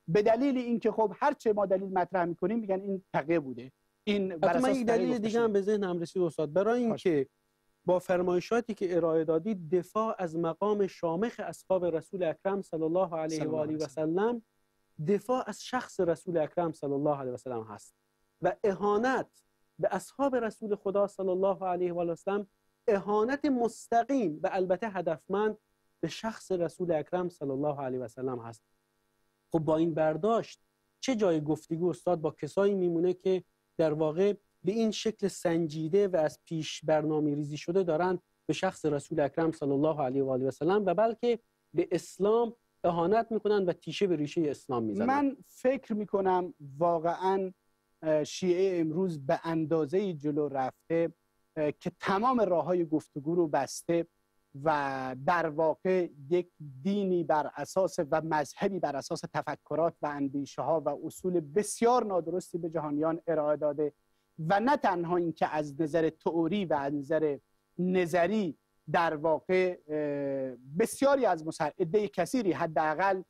به دلیل اینکه خب هر چه ما دلیل مطرح میکنیم میگن این تقیه بوده. این بر اساس یک دلیل دیگه هم به ذهنم رسید استاد، برای اینکه با فرمایشاتی که ارائه دادید دفاع از مقام شامخ اصحاب رسول اکرم صلی الله علیه و آله و سلم، دفاع از شخص رسول اکرم صلی الله علیه و سلم هست و اهانت به اصحاب رسول خدا صلی الله علیه و آله و سلم اهانت مستقیم و البته هدفمند به شخص رسول اکرم صلی الله علیه و سلم هست. خب با این برداشت چه جای گفتگو استاد با کسایی میمونه که در واقع به این شکل سنجیده و از پیش برنامه ریزی شده دارن به شخص رسول اکرم صلی الله علیه و آله و سلم و بلکه به اسلام اهانت میکنن و تیشه به ریشه اسلام میزنن؟ من فکر میکنم واقعا شیعه امروز به اندازه جلو رفته که تمام راههای گفتگو رو بسته و در واقع یک دینی بر اساس و مذهبی بر اساس تفکرات و اندیشه ها و اصول بسیار نادرستی به جهانیان ارائه داده و نه تنها این که از نظر تئوری و از نظر نظری در واقع بسیاری از عده کثیری حداقل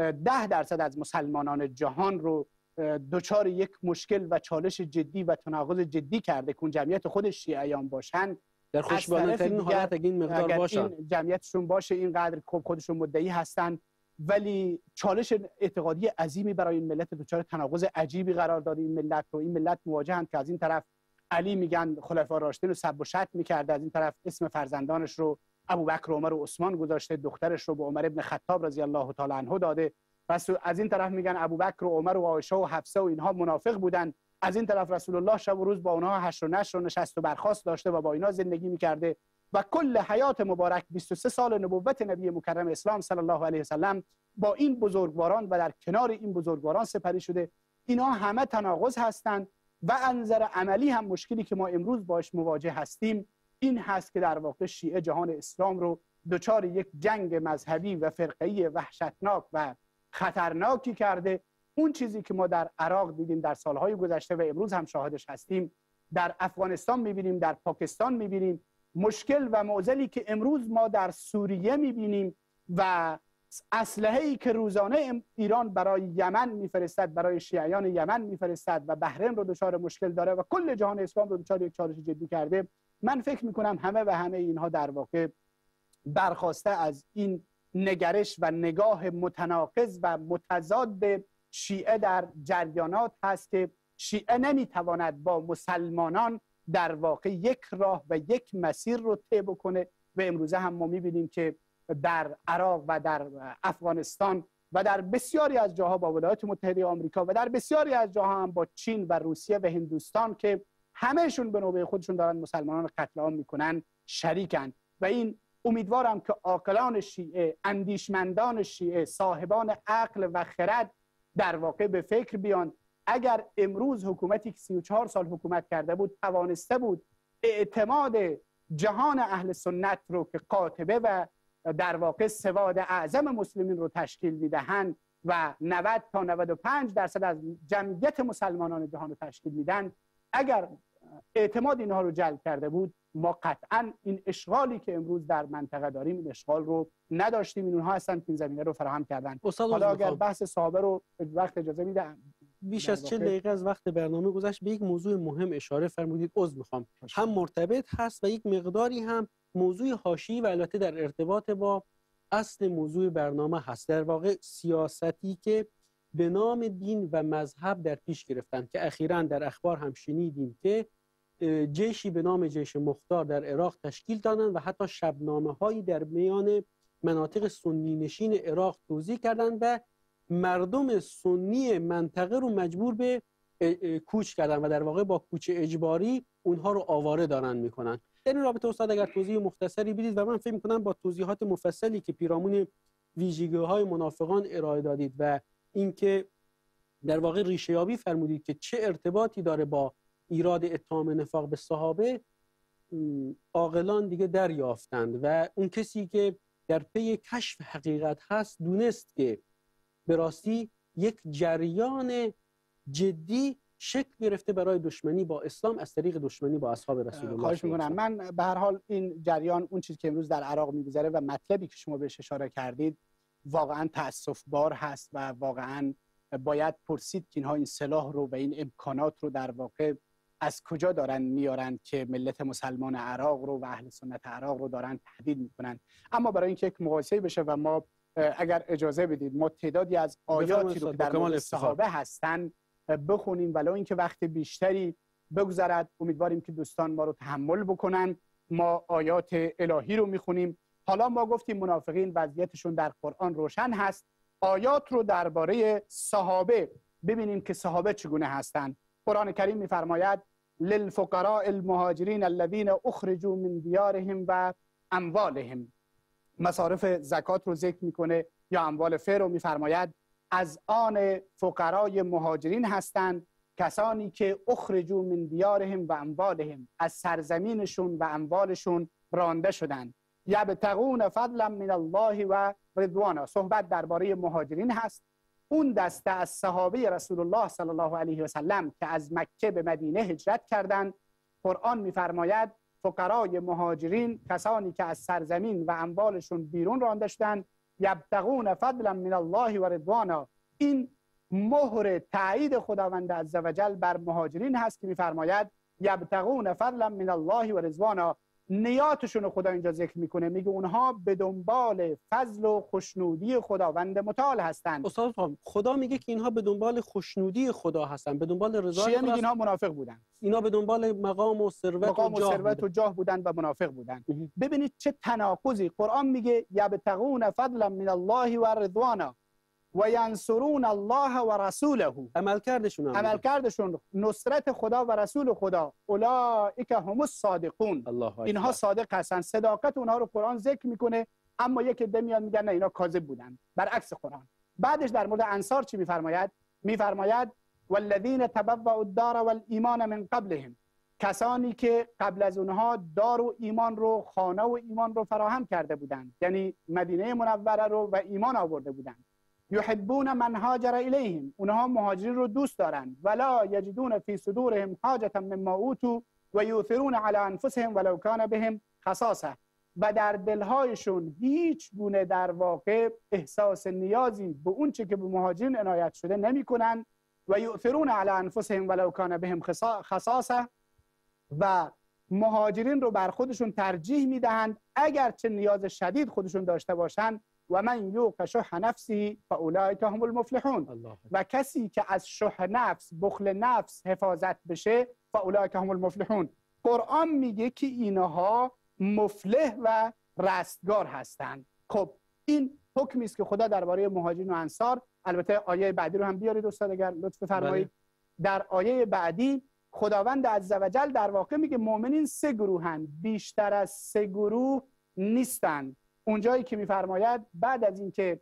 10% از مسلمانان جهان رو دچار یک مشکل و چالش جدی و تناقض جدی کرده که اون جمعیت خود شیعیان باشن. در خوشبینانه‌ترین حالت اگه این مقدار باشه، این جمعیتشون باشه اینقدر خودشون مدعی هستن، ولی چالش اعتقادی عظیمی برای این ملت دچار تناقض عجیبی قرار داده. این ملت رو این ملت مواجهند که از این طرف علی میگن خلفای راشدین رو سب و شتم میکرده، از این طرف اسم فرزندانش رو ابوبکر و عمر و عثمان گذاشته، دخترش رو به عمر ابن خطاب رضی الله تعالی عنه داده. پس از این طرف میگن ابوبکر و عمر و عایشه و حفصه و اینها منافق بودن، از این طرف رسول الله شب و روز با اونها حشر و نشر و نشست و برخاست داشته و با اینا زندگی میکرده و کل حیات مبارک 23 سال نبوت نبی مکرم اسلام صلی الله علیه و سلم با این بزرگواران و در کنار این بزرگواران سپری شده. اینا همه تناقض هستند و از نظر عملی هم مشکلی که ما امروز باش مواجه هستیم این هست که در واقع شیعه جهان اسلام رو دچار یک جنگ مذهبی و فرقه‌ای وحشتناک و خطرناکی کرده. اون چیزی که ما در عراق دیدیم در سالهای گذشته و امروز هم شاهدش هستیم، در افغانستان میبینیم، در پاکستان میبینیم، مشکل و معضلی که امروز ما در سوریه میبینیم و اسلحه‌ای که روزانه ایران برای یمن میفرستد، برای شیعیان یمن میفرستد و بحرین رو دچار مشکل داره و کل جهان اسلام رو دچار یک چالش جدی کرده. من فکر میکنم همه اینها در واقع برخواسته از این نگرش و نگاه متناقض و متضاد شیعه در جریانات هست که شیعه نمیتواند با مسلمانان در واقع یک راه و یک مسیر رو طی بکنه و امروزه هم ما میبینیم که در عراق و در افغانستان و در بسیاری از جاها با ولایات متحده آمریکا و در بسیاری از جاها هم با چین و روسیه و هندوستان که همهشون به نوبه خودشون دارن مسلمانان قتل عام میکنن شریکن و این امیدوارم که عاقلان شیعه، اندیشمندان شیعه، صاحبان عقل و خرد در واقع به فکر بیان. اگر امروز حکومتی که 34 سال حکومت کرده بود توانسته بود اعتماد جهان اهل سنت رو که قاطبه و در واقع سواد اعظم مسلمین رو تشکیل میدهند و 90 تا 95% از جمعیت مسلمانان جهان رو تشکیل میدن، اگر اعتماد اینها رو جلب کرده بود ما قطعا این اشغالی که امروز در منطقه داریم این اشغال رو نداشتیم. اینها هستن که این زمینه رو فراهم کردن. حالا اگر بحث صحابه رو وقت اجازه میدم، بیش از 40 دقیقه از وقت برنامه گذشت، به یک موضوع مهم اشاره فرمودید، عذر میخوام، هم مرتبط هست و یک مقداری هم موضوع حاشیه‌ای و البته در ارتباط با اصل موضوع برنامه هست. در واقع سیاستی که به نام دین و مذهب در پیش گرفتن که اخیراً در اخبار هم شنیدیم که جیشی به نام جیش مختار در عراق تشکیل دادن و حتی شبنامه‌هایی در میان مناطق سنی نشین عراق توزیع کردند و مردم سنی منطقه رو مجبور به کوچ کردن و در واقع با کوچ اجباری اونها رو آواره دارن میکنن. در این رابطه استاد اگر توضیح مختصری بدید و من فکر میکنم با توضیحات مفصلی که پیرامون ویژگی‌های منافقان ارائه دادید و اینکه در واقع ریشه یابی فرمودید که چه ارتباطی داره با ایراد اتهام نفاق به صحابه، عاقلان دیگه دریافتند و اون کسی که در پی کشف حقیقت هست دونست که به راستی یک جریان جدی شکل گرفته برای دشمنی با اسلام از طریق دشمنی با اصحاب رسول الله. خواهش میکنم. من به هر حال این جریان، اون چیزی که امروز در عراق میگذره و مطلبی که شما بهش اشاره کردید واقعا تأسف بار هست و واقعا باید پرسید که اینها این سلاح رو و این امکانات رو در واقع از کجا دارن میارن که ملت مسلمان عراق رو و اهل سنت عراق رو دارن تهدید میکنن. اما برای اینکه یک مقایسه بشه و ما اگر اجازه بدید ما تعدادی از آیاتی رو که در مورد صحابه هستن بخونیم، ولو اینکه وقت بیشتری بگذرد. امیدواریم که دوستان ما رو تحمل بکنن. ما آیات الهی رو میخونیم. حالا ما گفتیم منافقین وضعیتشون در قرآن روشن هست. آیات رو درباره صحابه ببینیم که صحابه چگونه هستند. قرآن کریم میفرماید للفقراء المهاجرین الذین اخرجوا من دیارهم و اموالهم. مصارف زکات رو ذکر میکنه، یا اموال فقر رو میفرماید از آن فقرای مهاجرین هستند کسانی که اخرجوا من دیارهم و اموالهم، از سرزمینشون و اموالشون رانده شدند. یبتغون فضلا من الله و رضوانا. صحبت درباره مهاجرین هست، اون دسته از صحابه رسول الله صلی الله علیه و سلم که از مکه به مدینه هجرت کردند. قرآن میفرماید فقرای مهاجرین کسانی که از سرزمین و اموالشون بیرون رانده شدند. یبتغون فضلا من الله و رضوانا. این مهر تایید خداوند عزوجل بر مهاجرین هست که میفرماید یبتغون فضلا من الله و رضوانا. نیاتشون رو خدا اینجا ذکر میکنه، میگه اونها به دنبال فضل و خوشنودی خداوند متعال هستند. استاد خدا میگه که اینها به دنبال خوشنودی خدا هستن، به دنبال رضا. شیعه میگه اینها منافق بودن، اینا به دنبال مقام و ثروت و جاه بودن و منافق بودن. ببینید چه تناقضی. قرآن میگه یبتغون فضلا من الله و رضوانا و ینصرون الله و رسوله. عملکردشون نصرت خدا و رسول خدا. اولئک هم الصادقون. اینها صادق هستن. صداقت اونها رو قرآن ذکر میکنه، اما یک عده میان میگن نه اینا کاذب بودن، برعکس قرآن. بعدش در مورد انصار چی میفرماید؟ میفرماید والذین تبوأوا الدار والایمان من قبلهم. کسانی که قبل از اونها دار و ایمان رو، خانه و ایمان رو فراهم کرده بودند، یعنی مدینه منوره رو و ایمان آورده بودند. یحبون من هاجر الیهم. اونها مهاجرین رو دوست دارند. ولا یجدون فی صدورهم حاجة مما اوتوا و یؤثرون علی انفسهم ولو کان بهم خصاصه. و در دلهایشون هیچ گونه در واقع احساس نیازی به اون چه که به مهاجرین عنایت شده نمی‌کنند. و یؤثرون علی انفسهم ولو کان بهم خصاصه. و مهاجرین رو بر خودشون ترجیح میدهند اگرچه نیاز شدید خودشون داشته باشند. و من یوق شح نفسی فاولئک هم المفلحون. و کسی که از شح نفس، بخل نفس حفاظت بشه، فاولئک هم المفلحون. قرآن میگه که اینها مفلح و رستگار هستند. خب این حکمی است که خدا درباره مهاجرین و انصار. البته آیه بعدی رو هم بیارید استاد اگر لطف فرمایید. در آیه بعدی خداوند عزوجل در واقع میگه مؤمنین سه گروهن، بیشتر از سه گروه نیستند. اونجایی که میفرماید بعد از اینکه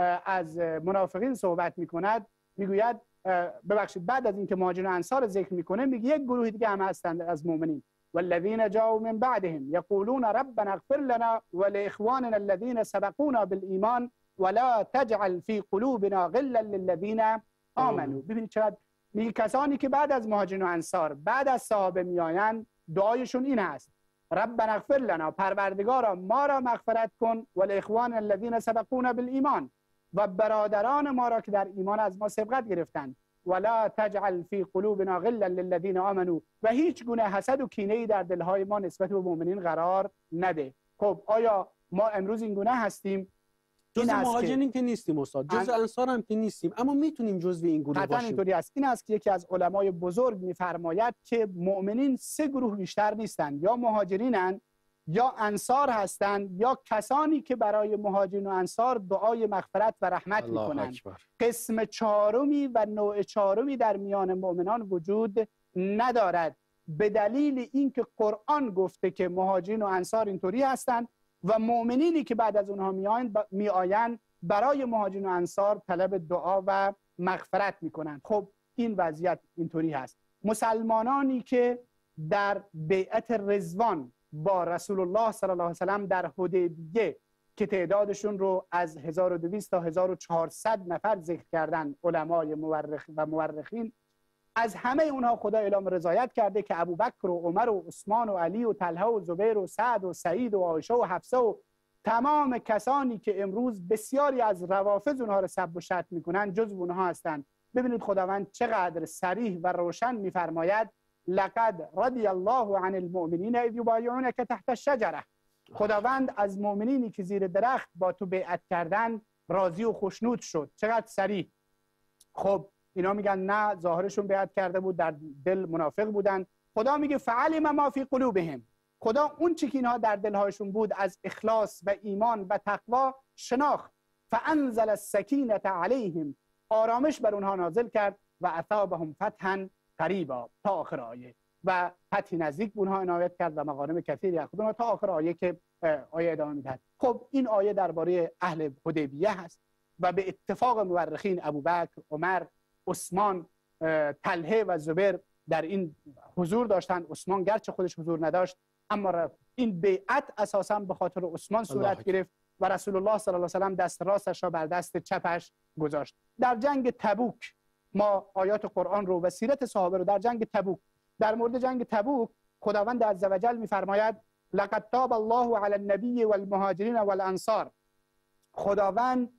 از منافقین صحبت میکند میگوید، ببخشید، بعد از اینکه مهاجرین و انصار ذکر میکنه میگه یک گروه دیگه هم هستند از مؤمنین. والذین جاءوا من بعدهم یقولون ربنا اغفر لنا ولاخواننا الذین سبقونا بالایمان ولا تجعل فی قلوبنا غلا للذین آمنوا. ببینید چقدر میگه کسانی که بعد از مهاجرین و انصار، بعد از صحابه میآیند، دعایشون این هست: ربنا اغفر لنا، پروردگارا ما را مغفرت کن، والاخوان الذین سبقونا بالایمان، و برادران ما را که در ایمان از ما سبقت گرفتند، ولا تجعل فی قلوبنا غلا للذین آمنوا، و هیچ گونه حسد و کینه ای در دلهای ما نسبت به مؤمنین قرار نده. خب آیا ما امروز این گونه هستیم؟ جز مهاجرین که نیستیم استاد، جز انصار هم که نیستیم، اما میتونیم جزو این گروه باشیم. اینطوری است. این است که یکی از علمای بزرگ میفرماید که مؤمنین سه گروه بیشتر نیستند: یا مهاجرینند، یا انصار هستند، یا کسانی که برای مهاجرین و انصار دعای مغفرت و رحمت میکنند. قسم چهارمی و نوع چهارمی در میان مؤمنان وجود ندارد، به دلیل اینکه قرآن گفته که مهاجرین و انصار اینطوری هستند و مؤمنینی که بعد از اونها میآیند برای مهاجرین و انصار طلب دعا و مغفرت میکنند. خب این وضعیت اینطوری هست. مسلمانانی که در بیعت رضوان با رسول الله صلی الله علیه و سلم در حدیبیه که تعدادشون رو از 1200 تا 1400 نفر ذکر کردن علمای مورخین، از همه اونها خدا اعلام رضایت کرده که ابوبکر و عمر و عثمان و علی و طلحه و زبیر و سعد و سعید و عایشه و حفصه و تمام کسانی که امروز بسیاری از روافض اونها رو سب و شتم میکنن جز اونها هستند. ببینید خداوند چقدر صریح و روشن میفرماید لقد رضی الله عن المؤمنین اذ یبایعونک تحت الشجره. خداوند از مؤمنینی که زیر درخت با تو بیعت کردن راضی و خوشنود شد. چقدر صریح. خب اینا میگن نه، ظاهرشون بیعت کرده بود، در دل منافق بودن. خدا میگه فعلم ما فی قلوبهم. خدا اون چی که اینها در دلهایشون بود از اخلاص و ایمان و تقوا شناخت. فانزل السکینه علیهم، آرامش بر اونها نازل کرد. و اثابهم فتحا قریبا، تا آخر آیه. و فتح نزدیک به اونها عنایت کرد و مغانم کثیری اخذوها، تا آخر آیه که آیه ادامه میدهد. خب این آیه درباره اهل حدیبیه هست و به اتفاق مورخین ابوبکر، عمر، عثمان، طلحه و زبیر در این حضور داشتند. عثمان گرچه خودش حضور نداشت، اما این بیعت اساسا به خاطر عثمان صورت گرفت و رسول الله صلی الله علیه و سلم دست راستش را بر دست چپش گذاشت. در جنگ تبوک ما آیات قرآن رو و سیرت صحابه رو در جنگ تبوک، در مورد جنگ تبوک خداوند عزوجل میفرماید لقد تاب الله علی النبی والمهاجرین والانصار. خداوند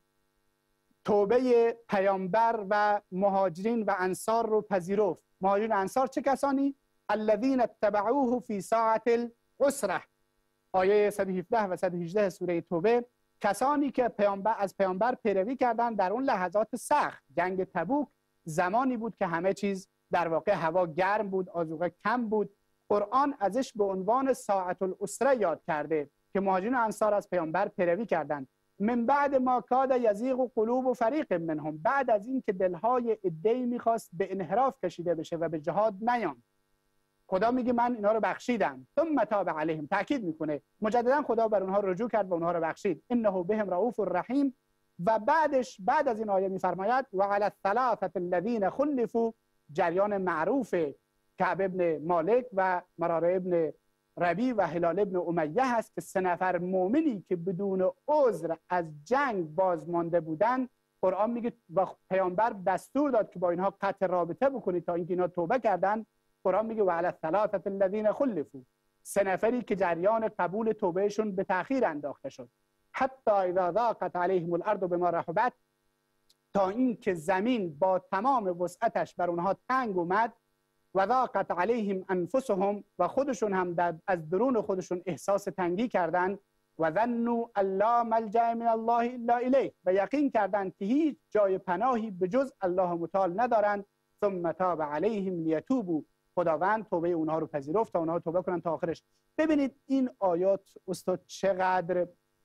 توبه پیامبر و مهاجرین و انصار رو پذیرفت. مهاجرین و انصار چه کسانی؟ الذین اتبعوه فی ساعة العسره، آیه 117 و 118 سوره توبه. کسانی که از پیامبر پیروی کردند در اون لحظات سخت. جنگ تبوک زمانی بود که همه چیز در واقع هوا گرم بود، آذوقه کم بود. قرآن ازش به عنوان ساعة العسره یاد کرده که مهاجرین و انصار از پیامبر پیروی کردند. من بعد ما کاد یزیغ قلوب فریق منهم، بعد از این که دلهای عده‌ای میخواست به انحراف کشیده بشه و به جهاد نیان، خدا میگه من اینا رو بخشیدم. ثم تاب علیهم، تاکید میکنه مجددا خدا بر اونها رجوع کرد و اونها رو بخشید. انه بهم رؤوف الرحیم. و بعد از این آیه میفرماید و علی الثلاثه الذین خلفوا، جریان معروف کعب ابن مالک و مراره ابن ربی و هلال ابن امیه هست که 3 نفر مؤمنی که بدون عذر از جنگ بازمانده بودن، قرآن میگه و پیامبر دستور داد که با اینها قطع رابطه بکنید تا اینکه اینا توبه کردن. قرآن میگه و علی الثلاثه الذین خلفوا، 3 نفری که جریان قبول توبهشون به تأخیر انداخته شد. حتی اذا ضاقت علیهم الارض بما رحبت، تا اینکه زمین با تمام وسعتش بر اونها تنگ اومد. و ضاقت علیهم انفسهم، و خودشون هم از درون خودشون احساس تنگی کردند. و ظنوا ان لا ملجأ من الله الا الیه، و یقین کردند که هیچ جای پناهی به جز الله متعال ندارند. ثم تاب علیهم لیتوبوا، خداوند توبه اونها رو پذیرفت تا اونها توبه کنن تا آخرش. ببینید این آیات استاد چقدر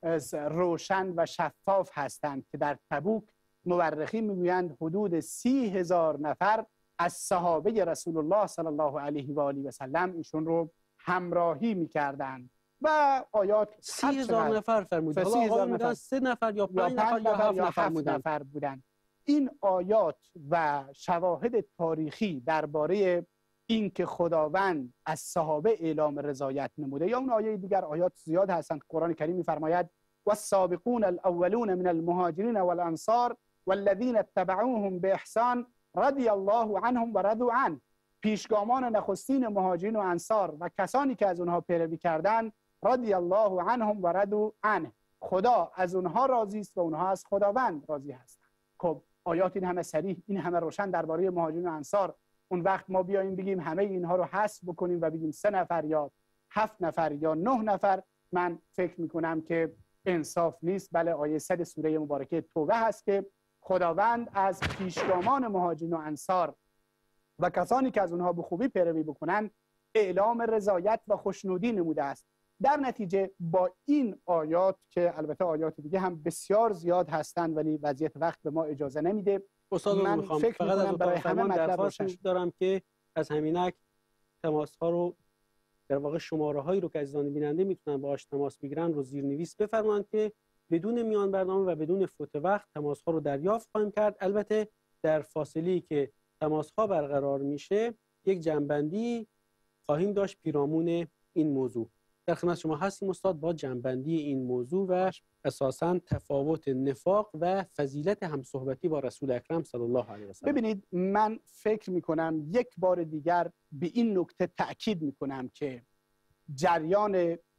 روشن و شفاف هستند که در تبوک مورخین میگویند حدود 30,000 نفر از صحابه رسول الله صلی الله علیه و آله و سلم ایشون رو همراهی میکردند و آیات 30,000 نفر فرمودید. حالا آقا میگن 3 نفر یا 5 نفر یا 7 نفر بودند. این آیات و شواهد تاریخی درباره این که خداوند از صحابه اعلام رضایت نموده، یا اون آیه دیگر آیات زیاد هستند. قرآن کریم میفرماید والسابقون الاولون من المهاجرین والانصار والذین اتبعوهم باحسان رضی الله عنهم و رضوا عنه. پیشگامان نخستین مهاجرین و انصار و کسانی که از اونها پیروی کردند، رضی الله عنهم و رضوا عنه، خدا از اونها راضی است و اونها از خداوند راضی هستند. خب آیات این همه صریح، این همه روشن درباره مهاجرین و انصار. اون وقت ما بیایم بگیم همه اینها رو حذف بکنیم و بگیم 3 نفر یا 7 نفر یا 9 نفر، من فکر میکنم که انصاف نیست. بله، آیه 100 سوره مبارکه توبه هست که خداوند از پیشگامان مهاجرین و انصار و کسانی که از اونها به خوبی پیروی بکنن اعلام رضایت و خوشنودی نموده است. در نتیجه با این آیات که البته آیات دیگه هم بسیار زیاد هستند ولی وضعیت وقت به ما اجازه نمیده، من فکر می‌کنم برای همه مطلب روشن دارم که از همینک تماس ها رو، در واقع شماره هایی رو که عزیزان بیننده میتونن باهاش تماس بگیرن رو زیرنویس بفرمایید که بدون میان برنامه و بدون فوت وقت تماس ها رو دریافت خواهیم کرد. البته در فاصله که تماس ها برقرار میشه یک جنبندی خواهیم داشت پیرامون این موضوع. در خدمت شما هستیم استاد با جنبندی این موضوع و اساساً تفاوت نفاق و فضیلت همصحبتی با رسول اکرم صلی الله علیه و سلم. ببینید من فکر میکنم یک بار دیگر به این نکته تأکید میکنم که جریان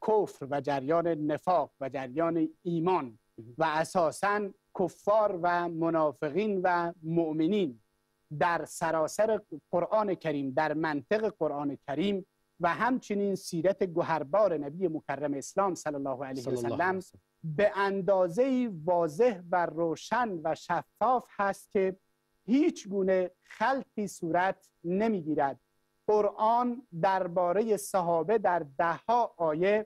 کفر و جریان نفاق و جریان ایمان و اساساً کفار و منافقین و مؤمنین در سراسر قرآن کریم، در منطق قرآن کریم و همچنین سیرت گوهربار نبی مکرم اسلام صلی الله علیه و سلم به اندازه واضح و روشن و شفاف هست که هیچ گونه خلطی صورت نمیگیرد. قرآن درباره صحابه در 10 آیه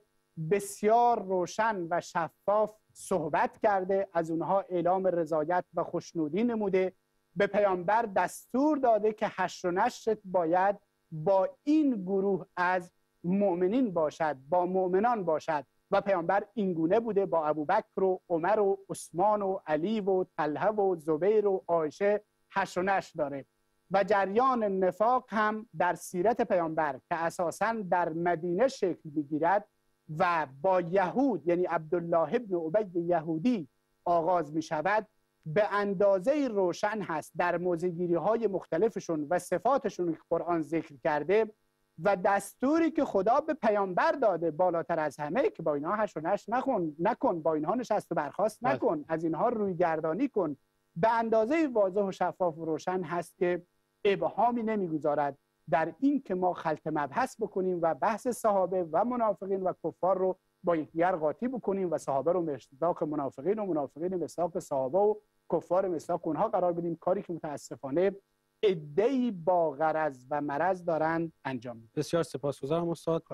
بسیار روشن و شفاف صحبت کرده، از اونها اعلام رضایت و خوشنودی نموده، به پیامبر دستور داده که حشر و نشرت باید با این گروه از مؤمنین باشد، با مؤمنان باشد و پیامبر اینگونه بوده، با ابوبکر و عمر و عثمان و علی و طلحه و زبیر و عایشه حشر و نشر داره. و جریان نفاق هم در سیرت پیامبر که اساساً در مدینه شکل میگیرد و با یهود یعنی عبدالله ابن ابی یهودی آغاز می شود، به اندازه روشن هست در موضع‌گیری های مختلفشون و صفاتشون که قرآن ذکر کرده و دستوری که خدا به پیامبر داده بالاتر از همه که با اینها حشر و نشر نکن، با اینها نشست و برخاست نکن، از اینها روی گردانی کن، به اندازه واضح و شفاف و روشن هست که ابهامی نمیگذارد در این که ما خلط مبحث بکنیم و بحث صحابه و منافقین و کفار رو با یکدیگر قاطی بکنیم و صحابه رو مصداق منافقین و منافقین مصداق صحابه و کفار مصداق اونها قرار بدیم، کاری که متاسفانه عده‌ای با غرض و مرض دارند انجام میدن. بسیار سپاسگزارم استاد.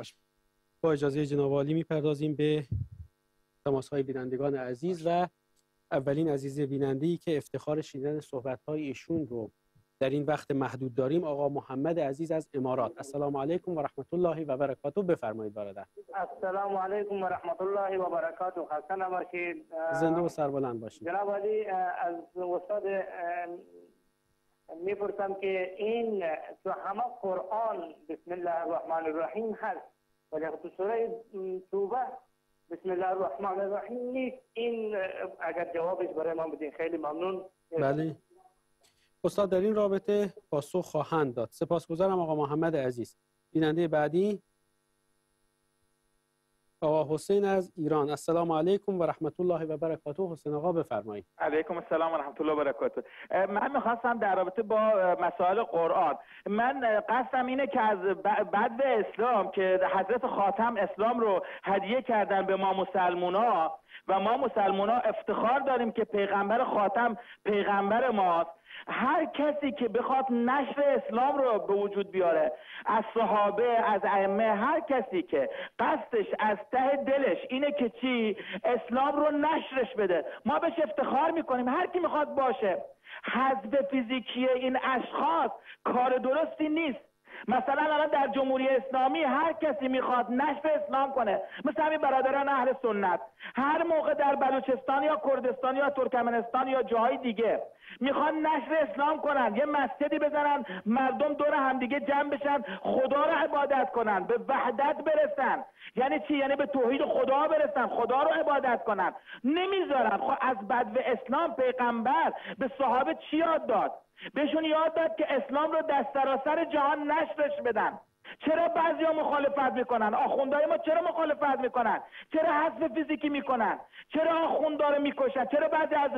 با اجازه جناب عالی میپردازیم به تماس‌های بینندگان عزیز و اولین عزیز بیننده‌ای که افتخار شنیدن صحبت‌های ایشون رو در این وقت محدود داریم، آقا محمد عزیز از امارات. السلام علیکم و رحمت الله و برکاته. بفرمایید برادر. السلام علیکم و رحمت الله و برکاته. خسته نباشید. زنده و سربلند باشید. جناب علی، از استاد میپرسم که این تو همه قرآن بسم الله الرحمن الرحیم هست ولی تو سوره توبه بسم الله الرحمن الرحیم نیست. این اگر جوابش برای ما بدین خیلی ممنون. بله استاد در این رابطه پاسخ خواهند داد. سپاسگزارم آقا محمد عزیز. بیننده بعدی آقا حسین از ایران. السلام علیکم و رحمت الله و برکاته. حسین آقا بفرمایید. علیکم السلام و رحمت الله و برکاته. من میخواستم در رابطه با مسائل قرآن، من قصدم اینه که از بعد اسلام که حضرت خاتم اسلام رو هدیه کردن به ما مسلمونا و ما مسلمونا افتخار داریم که پیغمبر خاتم پیغمبر ماست. هر کسی که بخواد نشر اسلام رو به وجود بیاره، از صحابه، از ائمه، هر کسی که قصدش از ته دلش اینه که چی؟ اسلام رو نشرش بده، ما بهش افتخار میکنیم. هر کی میخواد باشه. حذف فیزیکی این اشخاص کار درستی نیست. مثلا الان در جمهوری اسلامی هر کسی میخواد نشر اسلام کنه، مثل همین برادران اهل سنت، هر موقع در بلوچستان یا کردستان یا ترکمنستان یا جاهای دیگه میخوان نشر اسلام کنن، یه مسجدی بزنن، مردم دور همدیگه جمع بشن، خدا رو عبادت کنن، به وحدت برسن. یعنی چی؟ یعنی به توحید خدا برسن، خدا رو عبادت کنن. نمیذارن. خب از بدو اسلام پیغمبر به صحابه چی یاد داد؟ بهشون یاد داد که اسلام رو در سراسر جهان نشرش بدن. چرا بعضیا مخالفت میکنن؟ آخوندهای ما چرا مخالفت میکنن؟ چرا حذف فیزیکی میکنن؟ چرا آخوندها رو میکشن؟ چرا بعضی از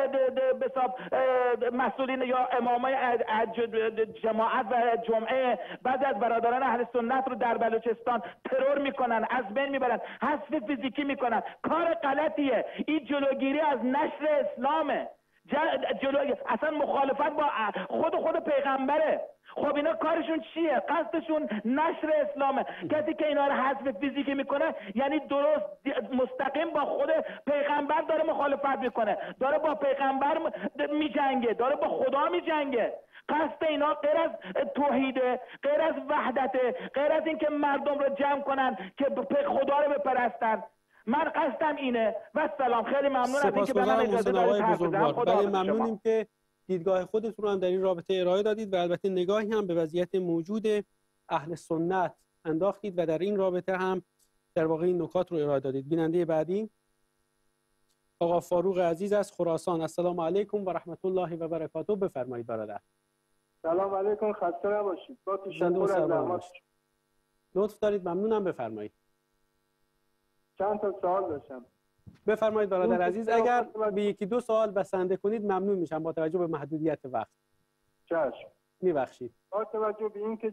مسئولین یا امامای جماعت و جمعه بعضی از برادران اهل سنت رو در بلوچستان ترور میکنن، از بین میبرن، حذف فیزیکی میکنن؟ کار غلطیه. این جلوگیری از نشر اسلامه. اصلا مخالفت با خود پیغمبره. خب اینا کارشون چیه؟ قصدشون نشر اسلامه. کسی که اینا رو حذف فیزیکی میکنه یعنی درست مستقیم با خود پیغمبر داره مخالفت میکنه، داره با پیغمبر میجنگه، داره با خدا میجنگه. قصد اینا غیر از توحیده، غیر از وحدته، غیر از اینکه مردم رو جمع کنن که خدا رو بپرستن. من قصدم اینه. و سلام. خیلی ممنون از اینکه به من اجازه دادید حرف بزنم. بله ممنونیم که دیدگاه خودتون رو هم در این رابطه ارائه دادید و البته نگاهی هم به وضعیت موجود اهل سنت انداختید و در این رابطه هم در واقع این نکات رو ارائه دادید. بیننده بعدی آقا فاروق عزیز از خراسان. السلام علیکم و رحمت الله و برکاته. بفرمایید برادر. سلام علیکم. خسته نباشید. با تشکر از زحمت. لطف دارید. ممنونم. بفرمایید. چند تا سوال داشتم. بفرمایید برادر عزیز. اگر چرا به یکی دو سوال بسنده کنید ممنون میشم با توجه به محدودیت وقت. چشم. میبخشید. با توجه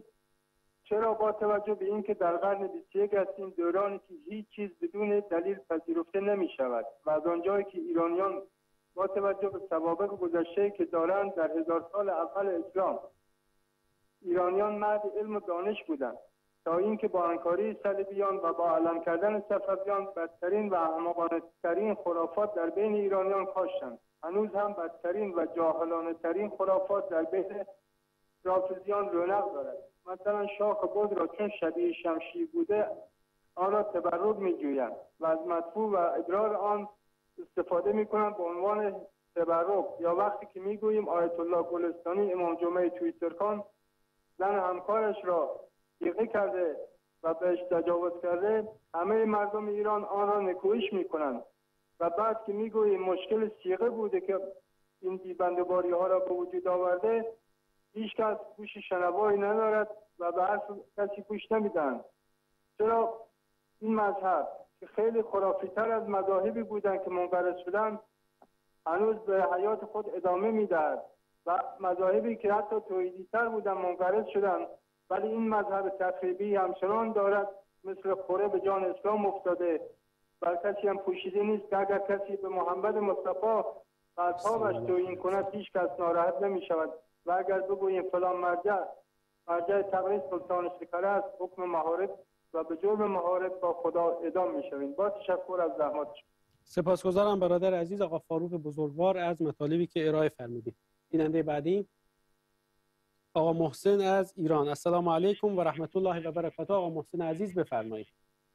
به اینکه در قرن 21 هستیم، دورانی که هیچ چیز بدون دلیل پذیرفته نمی شود و از آنجایی که ایرانیان با توجه به سوابق گذشته که دارند، در 1000 سال اول اسلام ایرانیان مرد علم و دانش بودند، تا اینکه با انکاری صلیبیان و با علم کردن صفویان بدترین و احمقانه ترین خرافات در بین ایرانیان کاشتند. هنوز هم بدترین و جاهلانه ترین خرافات در بین رافضیان رونق دارد. مثلا شاخ بود را چون شبیه شمشیر بوده آن را تبرک می‌جویند و از مدفوع و ادرار آن استفاده می‌کنند به عنوان تبرک. یا وقتی که می‌گوییم آیت الله گلستانی امام جمعه توییترخان زن همکارش را یقه کرده و بهش تجاوز کرده، همه مردم ایران آن را نکوهش می‌کنند و بعد که می‌گوییم مشکل صیغه بوده که این بی‌بنده‌باری‌ها را به وجود آورده، هیچ کس گوش شنوایی ندارد و به حرف کسی گوش نمیدن. چرا این مذهب که خیلی خرافی‌تر از مذاهبی بودند که منقرض شدند هنوز به حیات خود ادامه میدهد و مذاهبی که حتی توحیدی‌تر بودند منقرض شدند، ولی این مذهب تخریبی همچنان دارد مثل خوره به جان اسلام افتاده و کسی هم پوشیده نیست که اگر کسی به محمد مصطفی و اصحابش توهین کند هیچ کس ناراحت نمی شود. و اگر بگوییم فلان مرجع تبریز سلطان شکر است، حکم محارب و به جرم محارب با خدا اعدام می‌شویم. با تشکر از زحماتش. سپاسگزارم برادر عزیز آقا فاروق بزرگوار از مطالبی که ارائه فرمودید. بیننده بعدی آقا محسن از ایران. السلام علیکم و رحمت الله و برکاته. آقا محسن عزیز بفرمایید.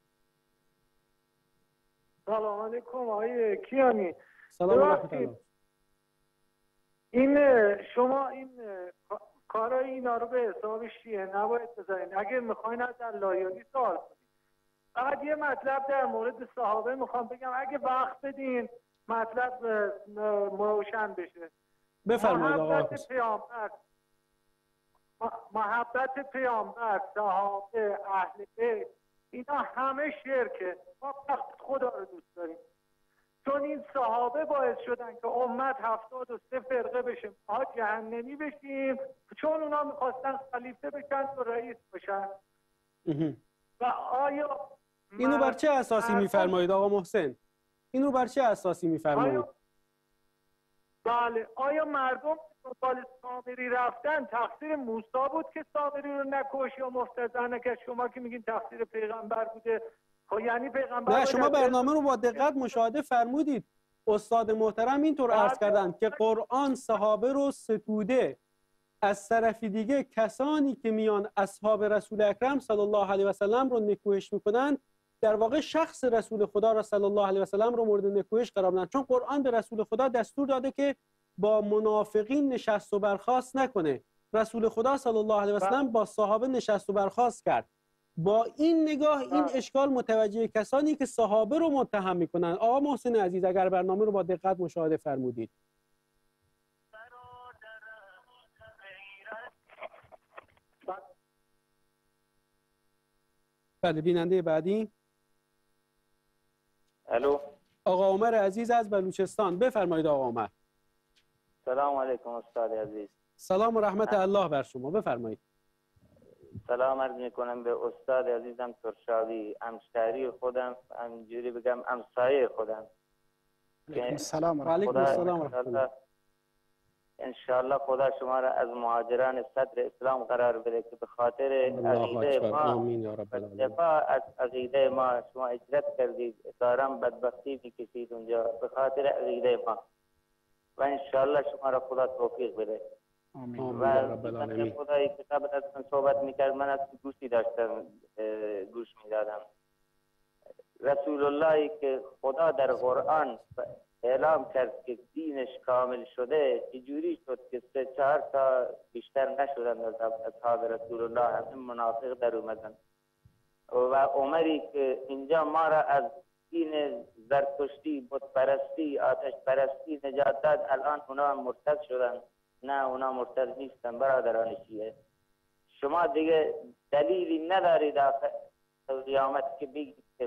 سلام علیکم آقای کیانی. سلام رحمت الله. شما این کارای اینا رو به حساب شیعه نباید بذارین. اگه میخواین از اللهیانی سوال کنید. فقط یه مطلب در مورد صحابه میخوام بگم، اگه وقت بدین مطلب روشن بشه. بفرمایید آقا. محبت پیامبر، صحابه، اهل بیت، اینا همه شرکه. ما فقط خدا رو دوست داریم. چون این صحابه باعث شدن که امت 73 فرقه بشه، ما جهنمی بشیم، چون اونا میخواستن خلیفه بشن و رئیس بشن. و آیا اینو بر چه اساسی میفرمایید آقا محسن؟ اینو بر چه اساسی میفرمایید؟ بله، آیا مردم دنبال سامری رفتن تقصیر موسی بود که سامری رو نکشت یا مفتضح که شما که میگین تقصیر پیغمبر بوده؟ یعنی پیغمبر نه، شما برنامه رو با دقت مشاهده فرمودید. استاد محترم اینطور عرض کردند که قرآن صحابه رو ستوده. از طرف دیگه کسانی که میان اصحاب رسول اکرم صلی الله علیه و سلم رو نکوهش میکنن، در واقع شخص رسول خدا را صلی الله علیه و سلم رو مورد نکوهش قرار بدن، چون قرآن به رسول خدا دستور داده که با منافقین نشست و برخاست نکنه. رسول خدا صلی الله علیه و سلم با صحابه نشست و برخاست کرد. با این نگاه این اشکال متوجه کسانی که صحابه رو متهم میکنن. آقا محسن عزیز اگر برنامه رو با دقت مشاهده فرمودید. بله، بیننده بعدی الو، آقا عمر عزیز از بلوچستان. بفرمایید آقا عمر. سلام علیکم استاد عزیز. سلام و رحمت الله بر شما. بفرمایید. سلام عرض میکنم به استاد عزیزم ترشاوی، همشهری خودم، همینجوری بگم همسایه خودم. سلام و علیکم السلام و رحمت الله. انشاءالله خدا شما را از مهاجران صدر اسلام قرار بده که به خاطر عقیده ما دفاع از عقیده ما شما اجرت کردید، دارم بدبختی میکشید اونجا به خاطر عقیده ما و انشاءالله شما را خدا توفیق بده. آمین. و خدایی که قبل از من صحبت میکرد من از گوشی داشتم گوش میدادم. رسول اللهی که خدا در قرآن اعلام کرد که دینش کامل شده، چجوری شد که 3-4 تا بیشتر نشدن از اصحاب رسول الله همه منافق در اومدن؟ و عمری که اینجا ما را از دین زرتشتی، بت پرستی، آتش پرستی نجات داد، الان اونا هم مرتد شدن. نه، اونا مرتد نیستن برادران شیعه. شما دیگه دلیلی ندارید آخر قیامت که بگید که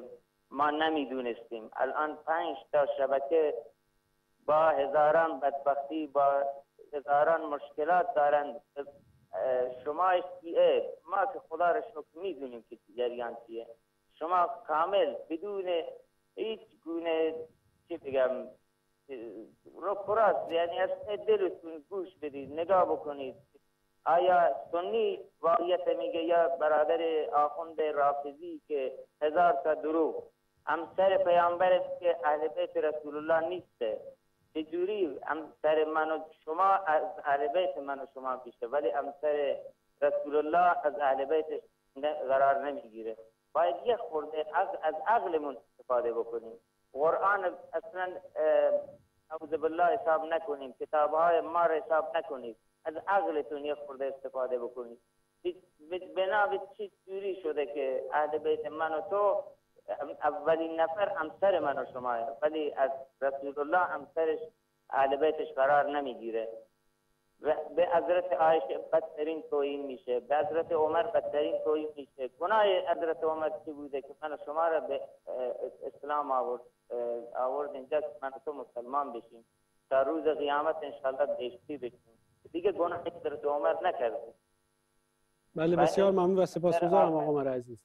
ما نمیدونستیم. الان 5 تا شبکه با هزاران بدبختی، با هزاران مشکلات دارند. شما شیعه، ما که خدا را شکر میدونیم که جریان چیه، شما کامل بدون هیچ گونه چی بگم رو پراست، یعنی از دلتون گوش بدید، نگاه بکنید. آیا سنی واقعیت میگه یا برادر آخوند رافضی که 1000 تا دروغ، همسر پیامبر است که اهل بیت رسول الله نیسته، چجوری همسر من و شما از اهل بیت من و شما پیشه ولی همسر رسول الله از اهل بیت قرار نمیگیره؟ باید یه خورده از عقلمون استفاده بکنیم. قرآن اصلا اعوذ بالله حساب نکنیم، کتابهای ما را حساب نکنید، از عقلتون یه خورده استفاده بکنید. بنا به چی جوری شده که اهل بیت من و تو اولین نفر همسر من و شما، ولی از رسول الله همسرش اهل بیتش قرار نمیگیره؟ به حضرت عایشه بدترین توهین میشه، به حضرت عمر بدترین توهین میشه. گناه حضرت عمر چی بوده که من و شما را به اسلام آورد اینجا که من و تو مسلمان بشیم تا روز قیامت انشاءالله بهشتی بشیم. دیگه گناه حضرت عمر نکرده. بله بسیار ممنون و سپاسگزارم آقا عمر عزیز.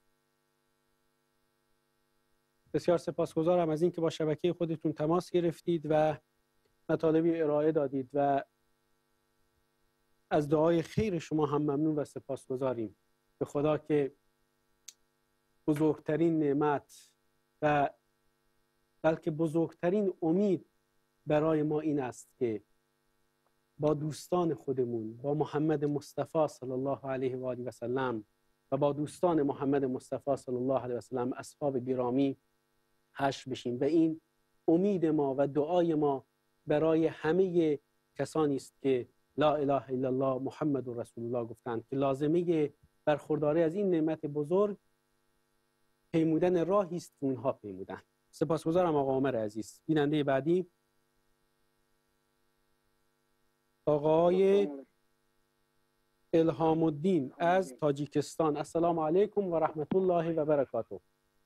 بسیار سپاسگزارم از اینکه با شبکه خودتون تماس گرفتید و مطالبی ارائه دادید و از دعای خیر شما هم ممنون و سپاسگزاریم. به خدا که بزرگترین نعمت و بلکه بزرگترین امید برای ما این است که با دوستان خودمون، با محمد مصطفی صلی الله علیه و آله و سلم و با دوستان محمد مصطفی صلی الله علیه و سلم، اصحاب گرامی، حشر بشیم. و این امید ما و دعای ما برای همه کسانی است که لا اله الا الله محمد رسول الله گفتند که لازمه برخورداری از این نعمت بزرگ پیمودن راهی است که اونها پیمودن. سپاسگزارم آقا عمر عزیز. بیننده بعدی آقای الهام الدین از تاجیکستان. السلام علیکم و رحمت الله و برکاته.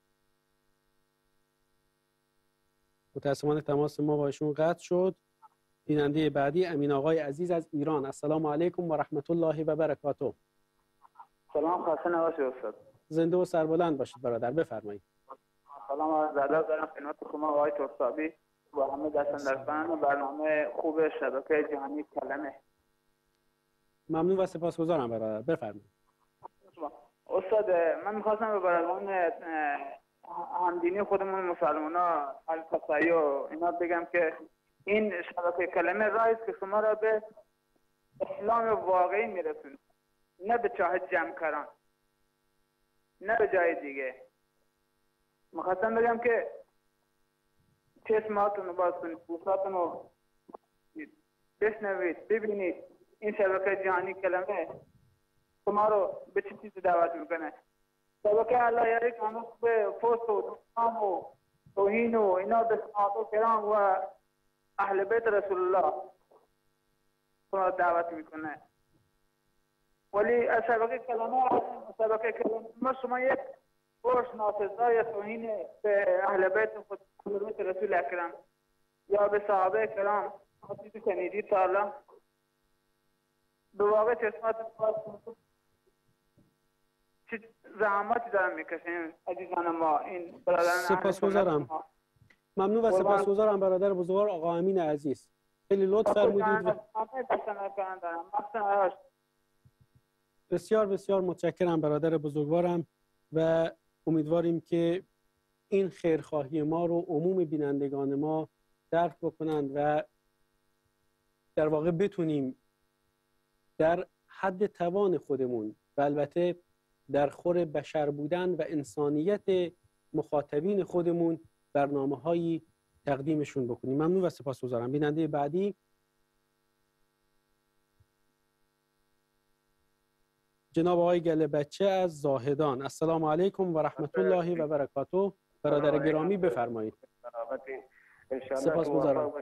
متاسفانه تماس ما با ایشون قطع شد. بیننده بعدی امین آقای عزیز از ایران. السلام علیکم و رحمت الله و برکاته. سلام، خسته نباشید استاد. زنده و سربلند باشید برادر، بفرمایید. سلام و ادب دارم خدمت شما آقای ترسابی و همه دستندرکاران برنامه خوب شبکه جهانی کلمه. ممنون و سپاسگزارم برادر، بفرمایید. استاد من می‌خواستم به برادران همدینی خودمون مسلمان‌ها التقایی و اینا بگم که این شبکه کلمه راهی است که شما را به اسلام واقعی میرسونه، نه به چاه جمع کردن، نه به جای دیگه. میخواستم بگم که چشماتون رو باز کنید، گوشاتون رو بشنوید، ببینید این شبکه جهانی کلمه شما رو به چه چیزی دعوت میکنه. شبکه الله یاری که هنوز به فوت و دخام و توهین و اینا به صحابه کرام و اهل بیت رسول الله شما رو دعوت میکنه. ولی از شبکه کلمه شما یک فرش ناسزای توهین به اهل بیت خود رسول اکرم یا به صحابه کرام چیزی شنیدید تا الله؟ به واقع چشمات چه زحماتی دارن میکشین عزیزان ما این برادران. سپاسگزارم، ممنون و سپاسگزارم برادر بزرگوار آقا امین عزیز. خیلی لطف فرمودید. بسیار بسیار متشکرم برادر بزرگوارم و امیدواریم که این خیرخواهی ما رو عموم بینندگان ما درک بکنند و در واقع بتونیم در حد توان خودمون و البته در خور بشر بودن و انسانیت مخاطبین خودمون برنامه‌هایی تقدیمشون بکنیم. ممنون و سپاسگزارم. بیننده بعدی جناب آقای گله بچه از زاهدان. السلام علیکم و رحمت الله و برکاته. برادر گرامی بفرمایید. سپاسگزارم.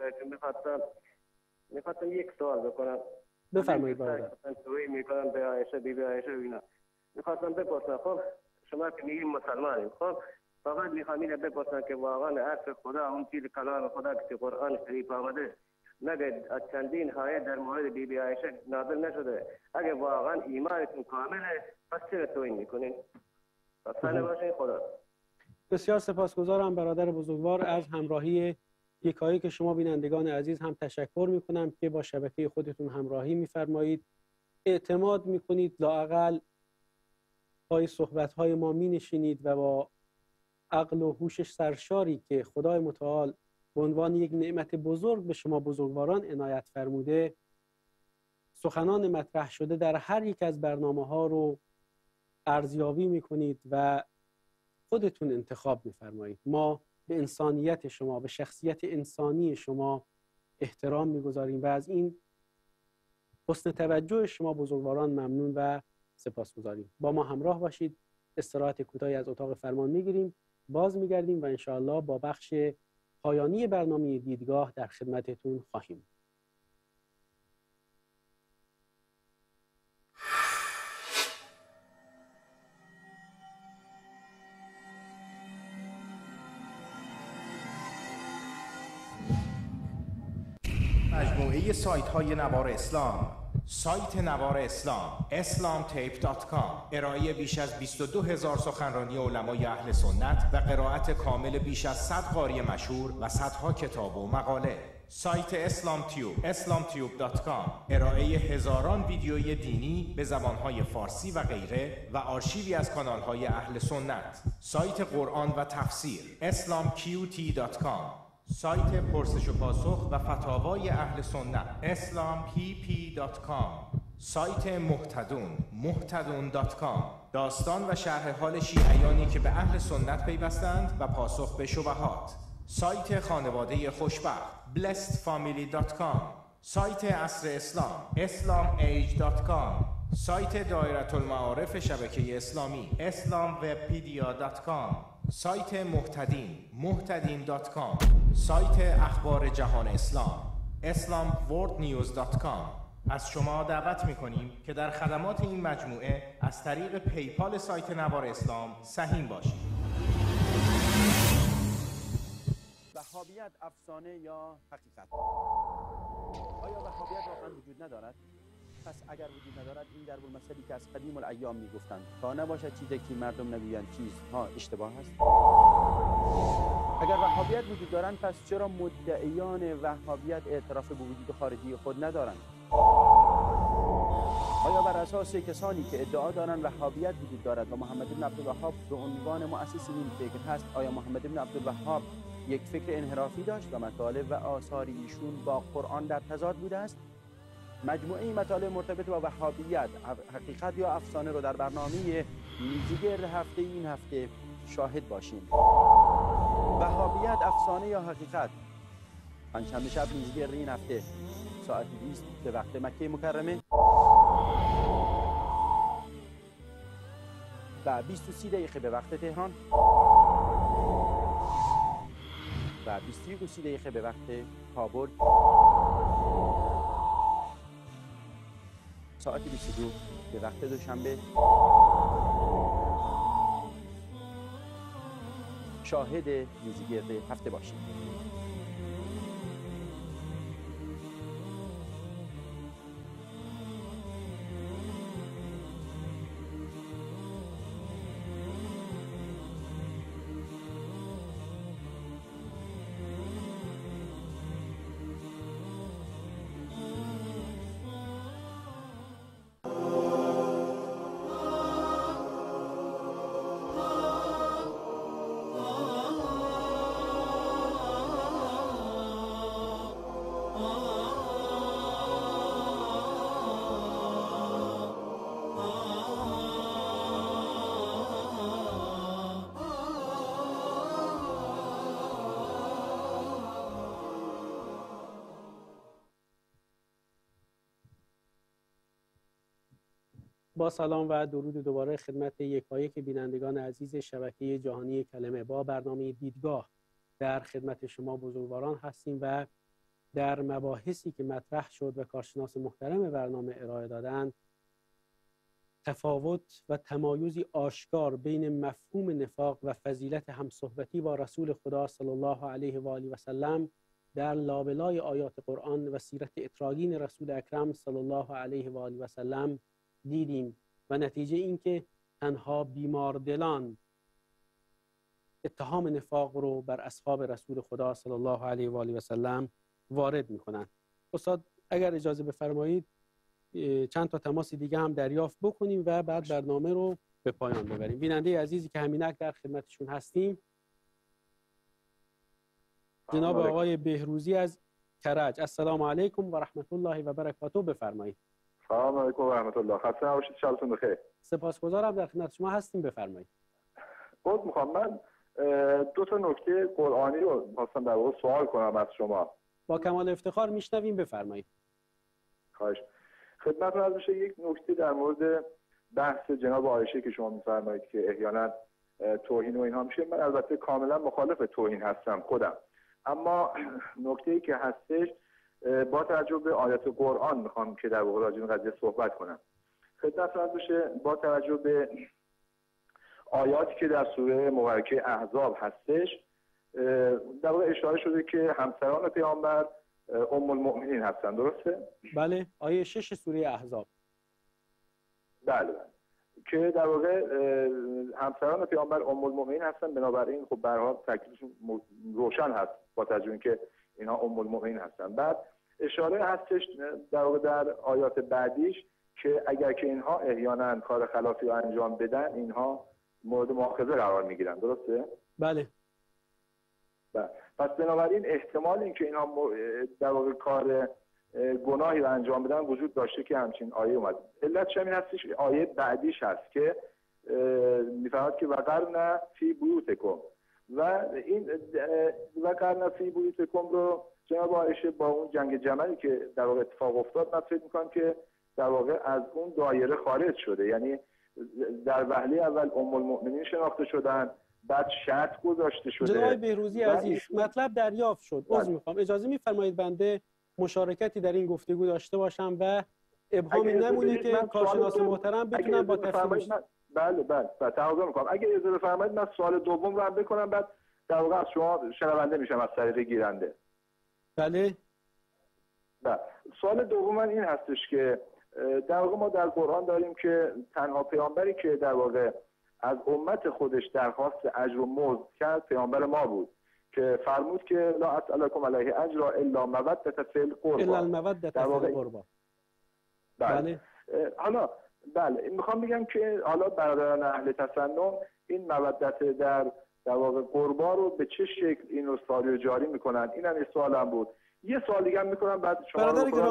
میخواستم یک سوال بکنم. بفرمایید برادر. میکنم به عایشه، بیبی عایشه و اینا. میخواستم بپرسم، خب شما که میگید مسلمانید، خب فقط میخوام اینو بپرسم که واقعا حرف خدا اون چیز کلام خدا که قرآن شریف آمده مگه از چندین آیه در مورد بی عایشه نازل نشده؟ اگه واقعا ایمانتون کامله پس چرا توهین میکنین؟ پس باشین خدا. بسیار سپاسگزارم برادر بزرگوار از همراهی یکایی که شما بینندگان عزیز. هم تشکر میکنم که با شبکه خودتون همراهی میفرمایید، اعتماد میکنید، لااقل پای صحبت‌های ما مینشینید و با عقل و هوش سرشاری که خدای متعال به عنوان یک نعمت بزرگ به شما بزرگواران عنایت فرموده، سخنان مطرح شده در هر یک از برنامه‌ها رو ارزیابی میکنید و خودتون انتخاب میفرمایید. ما به انسانیت شما، به شخصیت انسانی شما احترام میگذاریم و از این حسن توجه شما بزرگواران ممنون و سپاسگزاریم. با ما همراه باشید. استراحت کوتاهی از اتاق فرمان میگیریم، باز میگردیم و انشاءالله با بخش پایانی برنامه دیدگاه در خدمتتون خواهیم. مجموعه سایت های نوار اسلام، سایت نوار اسلام islamtape.com ارائه بیش از 22,000 سخنرانی علمای اهل سنت و قرائت کامل بیش از 100 قاری مشهور و صدها کتاب و مقاله. سایت اسلام تیوب islamtube.com ارائه هزاران ویدیوی دینی به زبانهای فارسی و غیره و آرشیوی از کانالهای اهل سنت. سایت قرآن و تفسیر islamqt.com سایت پرسش و پاسخ و فتاوای اهل سنت islampp.com سایت محتدون.com داستان و شرح حال شیعیانی که به اهل سنت پیوستند و پاسخ به شبهات. سایت خانواده خوشبخت blessedfamily.com سایت عصر اسلام islamage.com سایت دایره المعارف شبکه اسلامی islamwebpedia.com سایت محتدین.com سایت اخبار جهان اسلام islamworldnews.com. از شما دعوت می‌کنیم که در خدمات این مجموعه از طریق پیپال سایت نوار اسلام سهیم باشید. وهابیت افسانه یا حقیقت؟ آیا وهابیت واقعا وجود ندارد؟ پس اگر وجود ندارد این ضرب المثلی که از قدیم الایام میگفتند تا نباشد چیزی که مردم نگویند چیزها اشتباه است. اگر وهابیت وجود دارند پس چرا مدعیان وهابیت اعتراف به وجود خارجی خود ندارند؟ آیا بر اساس کسانی که ادعا دارند وهابیت وجود دارد و محمد بن عبدالوهاب به عنوان مؤسس این فکر هست، آیا محمد بن عبدالوهاب یک فکر انحرافی داشت و مطالب و آثار ایشون با قرآن در تضاد بوده است؟ مجموعه مطالب مرتبط با وهابیت، حقیقت یا افسانه رو در برنامه میزگرد هفته این هفته شاهد باشیم. وهابیت افسانه یا حقیقت؟ پنجشنبه شب میزگرد این هفته ساعت 20 به وقت مکه مکرمه و 23 دقیقه به وقت تهران و 23 دقیقه به وقت کابل، ساعت 22 به وقت دوشنبه شاهد میزگرد هفته باشید. با سلام و درود دوباره خدمت یکایک بینندگان عزیز شبکه جهانی کلمه. با برنامه دیدگاه در خدمت شما بزرگواران هستیم و در مباحثی که مطرح شد و کارشناس محترم برنامه ارائه دادن تفاوت و تمایزی آشکار بین مفهوم نفاق و فضیلت همصحبتی با رسول خدا صلی الله علیه و آله و سلم در لابلای آیات قرآن و سیرت اطراگین رسول اکرم صلی الله علیه و آله و سلم دیدیم و نتیجه این که تنها بیماردلان اتهام نفاق رو بر اصحاب رسول خدا صلی الله علیه و آله و سلم وارد میکنن. استاد اگر اجازه بفرمایید چند تا تماس دیگه هم دریافت بکنیم و بعد برنامه رو به پایان ببریم. بیننده عزیزی که همینک در خدمتشون هستیم، جناب آقای بهروزی از کرج. السلام علیکم و رحمت الله و برکاته. بفرمایید. سلام علیکم و رحمت الله. خسته نباشید، شبتون بخیر. سپاسگزارم، در خدمت شما هستیم، بفرمایید. خود میخوام من دو تا نکته قرآنی رو خواستم در واقع سوال کنم از شما. با کمال افتخار میشنویم، بفرمایید. خواهش. خدمتتون عرض بشه یک نکته در مورد بحث جناب عایشه که شما میفرمایید که احیانا توهین و اینها میشه. من البته کاملا مخالف توهین هستم خودم، اما نکته‌ای که هستش با توجه به آیات قرآن میخوام که در واقع راجع به قضیه صحبت کنم. خدمتتون عرض بشه با توجه به آیاتی که در سوره مبارکه احزاب هستش در واقع اشاره شده که همسران پیامبر ام المؤمنین هستن، درسته؟ بله، آیه 6 سوره احزاب. بله که در واقع همسران پیامبر ام المؤمنین هستن، بنابراین خب به هر حال تکلیفشون روشن هست با توجه به اینکه اینها ام المؤمنین هستن. بعد اشاره هستش در واقع در آیات بعدیش که اگر که اینها احیانا کار خلافی رو انجام بدن اینها مورد مؤاخذه قرار میگیرن، درسته؟ بله. پس بنابراین احتمال اینکه اینها در واقع کار گناهی رو انجام بدن وجود داشته که همچین آیه اومد. علتش همین هستش آیه بعدیش هست که میفرماد که وقرن فی بیوتکم و این وقرن فی بیوتکم رو جناب عایشه با اون جنگ جملی که در واقع اتفاق افتاد من فکر میکنم که در واقع از اون دایره خارج شده. یعنی در وهله اول ام المؤمنین شناخته شدن، بعد شرط گذاشته شده. جناب بهروزی عزیز، مطلب دریافت شد. عذر میخوام، اجازه میفرمایید بنده مشارکتی در این گفتگو داشته باشم و ابهامی نمونه که کارشناس محترم بتونن با تفصیل. بله تقاضا میکنم اگه اجازه بفرمایید من سوال دوم رو هم بکنم، بعد در واقع از شما شنونده میشم از طریق گیرنده. بله. سوال دوم من این هستش که در واقع ما در قرآن داریم که تنها پیامبری که در واقع از امت خودش درخواست اجر و مزد کرد پیامبر ما بود که فرمود که لا اسألکم علیه اجرا الا مودة فی القربى. الا المودة فی القربى. بله. حالا بله میخوام بگم که حالا برادران اهل تسنن این مودت در واقع قربا رو به چه شکل این رو ساری و جاری میکنن؟ اینم یه سوالم بود. یه سوال دیگه هم میکنم بعد شما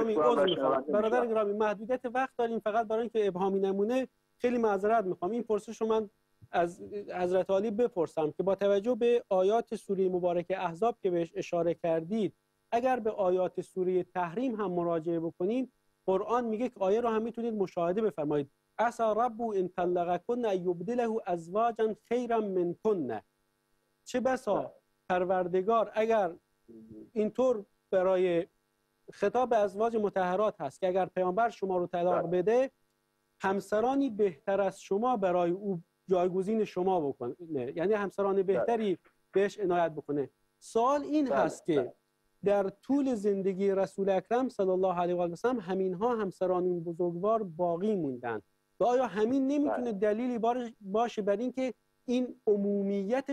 برادر گرامی محدودیت وقت داریم، فقط برای اینکه ابهامی نمونه خیلی معذرت میخوام این پرسش رو من از حضرت علی بپرسم که با توجه به آیات سوره مبارکه احزاب که بهش اشاره کردید اگر به آیات سوره تحریم هم مراجعه بکنیم قرآن میگه که آیه رو هم میتونید مشاهده بفرمایید عسى رب ان طلقكن ان يبدله ازواجا خيرا منكن. چه بسا پروردگار اگر اینطور برای خطاب ازواج مطهرات هست که اگر پیامبر شما رو طلاق بده همسرانی بهتر از شما برای او جایگزین شما بکنه، یعنی همسران بهتری بهش عنایت بکنه. سوال این هست که در طول زندگی رسول اکرم صلی الله علیه و آله و سلم همینها همسران بزرگوار باقی موندن و آیا همین نمیتونه دلیلی باشه بر این که این عمومیت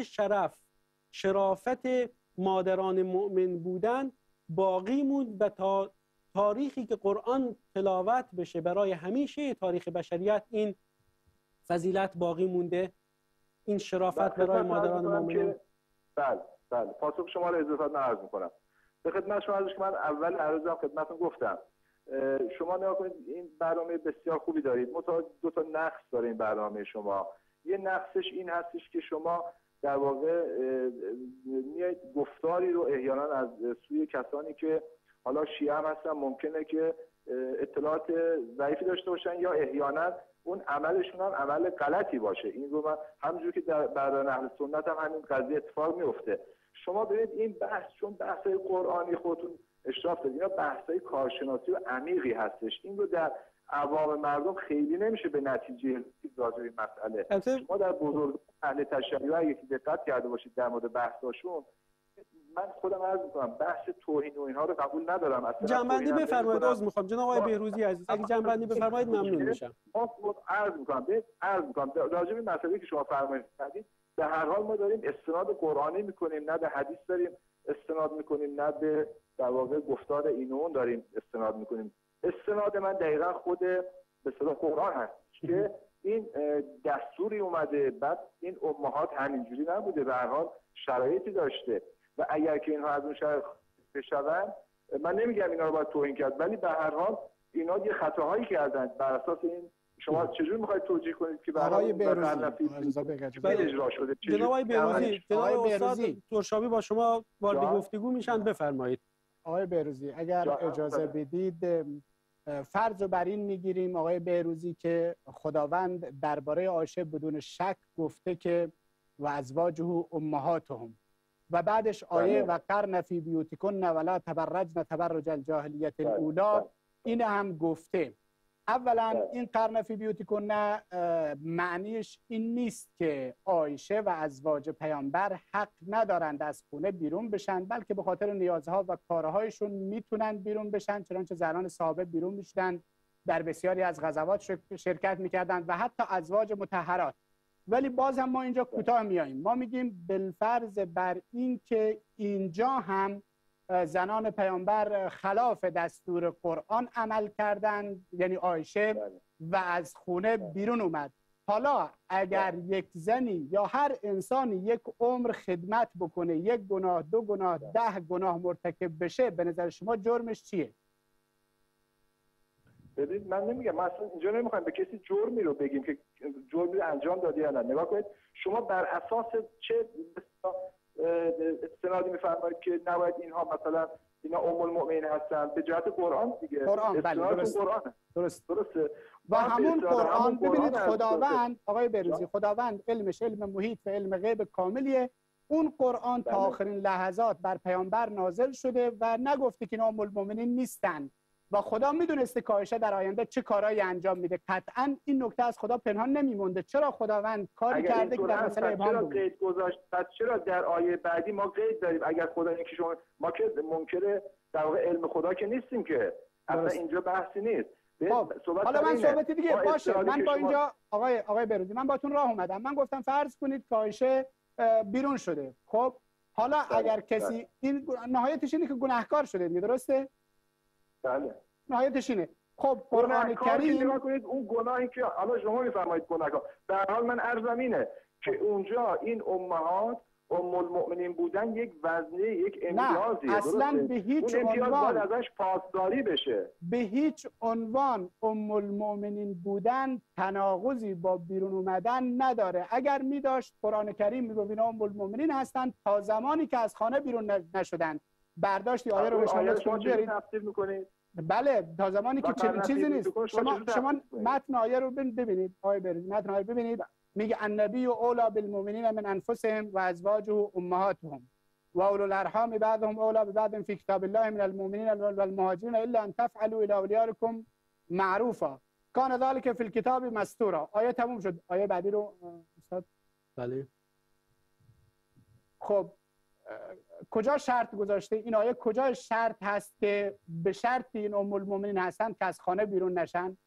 شرافت مادران مؤمن بودن باقی موند و تا تاریخی که قرآن تلاوت بشه برای همیشه تاریخ بشریت این فضیلت باقی مونده، این شرافت برای مادران مؤمنین؟ بله پاسخ شما رو اضافه نعرض میکنم. به خدمت شما عرض که من اول عرضم خدمتتون گفتم شما نگاه کنید این برنامه بسیار خوبی دارید، دو تا نقص داره این برنامه شما. یه نقصش این هستش که شما در واقع میایید گفتاری رو احیانا از سوی کسانی که حالا شیعه هم هستن ممکنه که اطلاعات ضعیفی داشته باشن یا احیانا اون عملشون هم عمل غلطی باشه. این رو من همونجور که در برای اهل سنت هم همین قضیه اتفاق میفته. شما ببینید این بحث چون بحث‌های قرآنی خودتون اشراف دارید، اینا بحث‌های کارشناسی و عمیقی هستش. این رو در عوام مردم خیلی نمیشه به نتیجه راجع به این مسئله. ما در بزرگ اهل تشیع یکی دقت کرده باشید در مورد بحثاشون، من خودم عرض می‌کنم بحث توهین و اینها رو قبول ندارم. اصلا جنبندی بفرمایید. عذر می‌خوام جناب آقای بهروزی عزیز، اگه جنبندی بفرمایید ممنون میشم. عرض می‌کنم راجع به مسئله که شما فرمایید به هر حال ما داریم استناد قرآنی می‌کنیم، نه به حدیث داریم استناد می‌کنیم، نه به در واقع گفتار این و اون داریم استناد می‌کنیم. استناد من دقیقاً خود به اصطلاح قرآن هست که این دستوری اومده، بعد این امهات همینجوری نبوده، به هر حال شرایطی داشته و اگر که اینها از اون شرایط بشون، من نمیگم اینا رو باید توهین کرد، ولی به هر حال اینا یه خطاهایی کردن. بر اساس این شما چجوری میخواید توجیه کنید که برای اجرا شده؟ جناب آقای بهروزی، جناب استاد ترشابی با شما وارد گفتگو میشن، بفرمایید. آقای بهروزی اگر اجازه بدید، فرض رو بر این میگیریم آقای بهروزی که خداوند درباره عایشه بدون شک گفته که و ازواجه امهاتهم و بعدش آیه و قرن فی بیوتکن ولا تبرجن تبرج الجاهلیت الاولی این هم گفته. اولا این قرن فی بیوتکن معنیش این نیست که عایشه و ازواج پیامبر حق ندارند از خونه بیرون بشن، بلکه به خاطر نیازها و کارهایشون میتونن بیرون بشن، چنانچه زنان صحابه بیرون میشدن، در بسیاری از غزوات شرکت میکردند و حتی ازواج مطهرات. ولی باز هم ما اینجا کوتاه میاییم، ما میگیم بالفرض بر این که اینجا هم زنان پیامبر خلاف دستور قرآن عمل کردند، یعنی عایشه و از خونه بیرون اومد. حالا اگر یک زنی یا هر انسانی یک عمر خدمت بکنه، یک گناه، دو گناه، 10 گناه مرتکب بشه، به نظر شما جرمش چیه؟ ببینید من نمیگم، ما اصلا اینجا نمیخوایم به کسی جرمی رو بگیم که جرمی انجام دادی یا نه. نگاه کنید شما بر اساس چه استنادی میفرمایید که نباید اینها مثلا اینا ام المؤمنین هستن؟ به جهت قرآن دیگه. قرآن، بله درسته. و همون قرآن ببینید خداوند آقای بهروزی، خداوند علمش علم محیط و علم غیب کاملیه. اون قرآن تا آخرین لحظات بر پیامبر نازل شده و نگفته که اینا ام المؤمنین نیستن و خدا میدونسته که عایشه در آینده چه کارهایی انجام میده. قطعا این نکته از خدا پنهان نمیمونده. چرا خداوند کاری کرده که در مسئله ابهام بود؟ قید گذاشت؟ پس چرا در آیه بعدی ما قید داریم؟ اگر خدا اینکه شما ما که منکر در واقع علم خدا که نیستیم که، اصلا اینجا بحثی نیست. حالا من صحبت دیگه باشه، من با اینجا آقای بهروزی من باتون راه اومدم، من گفتم فرض کنید که عایشه بیرون شده. خب حالا اگر کسی این نهایتش اینه که گناهکار شده دیگه، درسته؟ بله نهایتش اینه. خب قرآن کریم نگاه کنید اون گناهی که حالا شما میفرمایید گناهکار، در حال من عرضم اینه که اونجا این امهات ام المؤمنین بودن یک وزنه، یک امتیازیه. نه اصلا به هیچ عنوان ازش پاسداری بشه. به هیچ عنوان ام المؤمنین بودن تناقضی با بیرون اومدن نداره. اگر می داشت قرآن کریم میگه اینا ام المؤمنین هستن تا زمانی که از خانه بیرون نشدن. برداشتی آیه رو به شما بیارید. بله تا زمانی که چیزی نیست. شما متن آیه رو ببینید آیه ببینید، متن آیه ببینید، میگه النبی اولی بالمؤمنین من انفسهم و ازواجه امهاتهم و اولو الارحام بعضهم اولی ببعض فی کتاب الله من المؤمنین والمهاجرین الا ان تفعلوا الى اولیاءکم معروفا کان ذلک فی الکتاب مستورا. آیه تموم شد. آیه بعدی رو استاد. بله خب کجا شرط گذاشته؟ این آیه کجا شرط هست که به شرط این ام المؤمنین هستن که از خانه بیرون نشن؟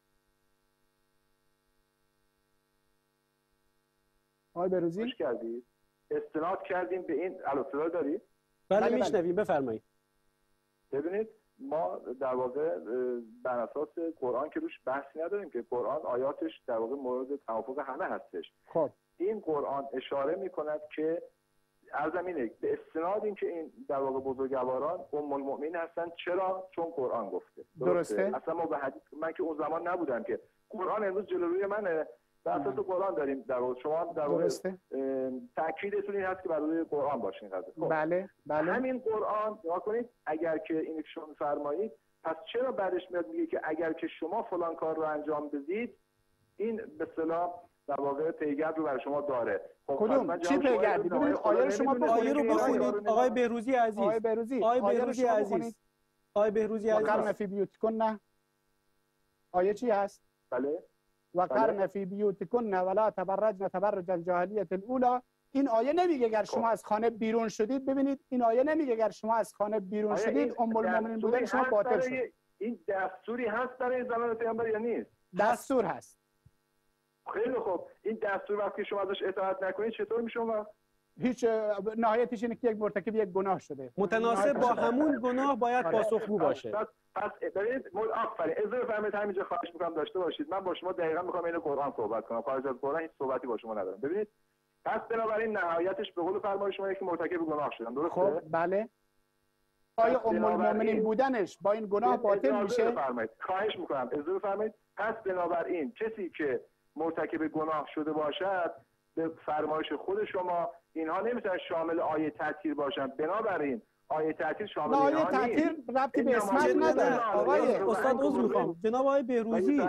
آقای بهروزی کردید استناد کردیم به این اصطلاح دارید؟ بله میشنویم، بفرمایید. ببینید ما در واقع بر اساس قرآن که روش بحثی نداریم که قرآن آیاتش در واقع مورد توافق همه هستش. خب این قرآن اشاره میکند که عرضم اینه به استناد این که این در واقع بزرگواران ام المؤمنین هستن. چرا؟ چون قرآن گفته. درسته. اصلا ما به حدیث، من که اون زمان نبودم که قرآن امروز جلوی منه، بر اساس قرآن داریم در واقع شما در واقع تاکیدتون این هست که برای قرآن باشین. خب. بله همین قرآن نگاه کنید اگر که اینو شما فرمایید، پس چرا بعدش میاد میگه که اگر که شما فلان کار رو انجام بدید این به اصطلاح در واقع پیگرد رو برای شما داره. خب کدوم چی پیگردی؟ ببینید آیه رو شما آیه رو بخونید آقای بهروزی عزیز. آقای بهروزی عزیز. آقای بهروزی عزیز. قرن فی بیوتکن آیه چی هست؟ بله و قرن فی بیوتکن ولا تبرجن تبرج الجاهلیة الاولی. این آیه نمیگه اگر شما از خانه بیرون شدید، ببینید این آیه نمیگه اگر شما از خانه بیرون شدید ام المؤمنین بودن شما باطل شد. این دستوری هست برای زمان پیامبر یا نیست؟ دستور هست. خیلی خوب، این دستور وقتی شما ازش اطاعت نکنید چطور میشه اون؟ هیچ نهایتش اینه که یک مرتکب یک گناه شده، متناسب با همون گناه باید پاسخگو باشه. پس ببینید آفرین، اجازه بفرمایید همینجا خواهش می‌کنم داشته باشید. من با شما دقیقاً می‌خوام این قرآن صحبت کنم، خارج از قرآن هیچ صحبتی با شما ندارم. ببینید پس بنابراین نهایتش به قول فرمان شما یکی مرتکب گناه شدن، درسته؟ خب بله. آیا ام المؤمنین بودنش با این گناه باطل میشه؟ خواهش می‌کنم اجازه بفرمایید. پس بنابراین کسی که مرتکب گناه شده باشد به فرمایش خود شما اینها نمیتونن شامل آیه تطهیر باشن. بنابراین آیه تطهیر شامل اینها نیست. آیه تطهیر ربطی به اسمت نداره. آقای استاد عذر میخوام، جناب آقای بهروزی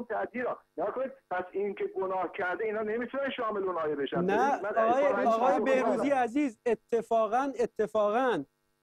پس این که گناه کرده اینا نمیتونن شامل اون آیه بشن. نه آقای بهروزی عزیز، اتفاقاً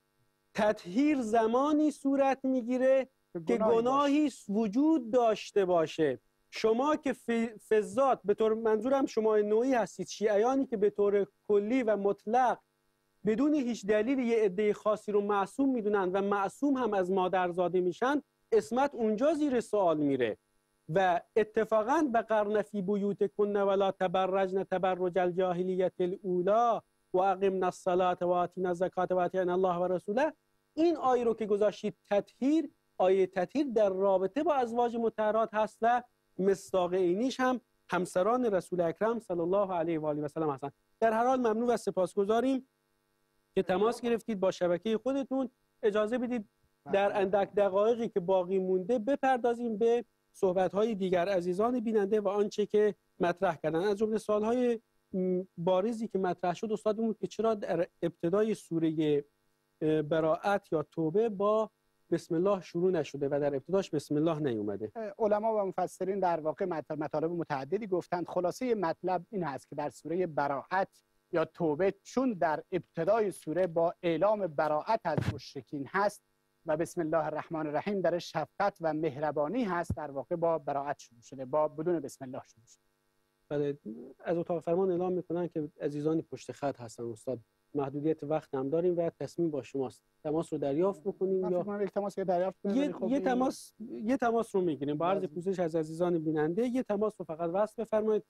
تطهیر زمانی صورت میگیره که گناهی وجود داشته باشه. شما که فضات به طور منظورم شما نوعی هستید، شیعیانی که به طور کلی و مطلق بدون هیچ دلیل یه عده خاصی رو معصوم میدونن و معصوم هم از مادر زاده میشن، اسمت اونجا زیر سوال میره. و اتفاقا به قرن فی بیوتکن ولا تبرجن تبرج الجاهلیة الاولی و اقمنا الصلاة و آتینا الزکاة و اطیعنا الله و رسوله، این آیه رو که گذاشتید تطهیر، آیه تطهیر در رابطه با ازواج مطهرات هست و مصداق اینیش هم همسران رسول اکرم صلی الله علیه و آله و سلم هستند. در هر حال ممنون و سپاسگزاریم که تماس گرفتید با شبکه خودتون. اجازه بدید در اندک دقایقی که باقی مونده بپردازیم به صحبت‌های دیگر عزیزان بیننده و آنچه که مطرح کردن. از جمله سوال‌های بارزی که مطرح شد استادمون که چرا در ابتدای سوره براءت یا توبه با بسم الله شروع نشده و در ابتداش بسم الله نیومده. علما و مفسرین در واقع مطالب متعددی گفتند. خلاصه مطلب این هست که در سوره براءت یا توبه چون در ابتدای سوره با اعلام براءت از مشرکین هست و بسم الله الرحمن الرحیم در شفقت و مهربانی هست، در واقع با براءت شروع شده، با بدون بسم الله شروع شده. بله، از اتاق فرمان اعلام میکنن که عزیزان پشت خط هستن استاد، محدودیت وقت هم داریم و تصمیم با شماست. تماس رو دریافت بکنیم یا یک تماس دریافت کنیم؟ یه تماس رو میگیریم با عرض پوزش از عزیزان بیننده. یه تماس رو فقط وصل بفرمایید.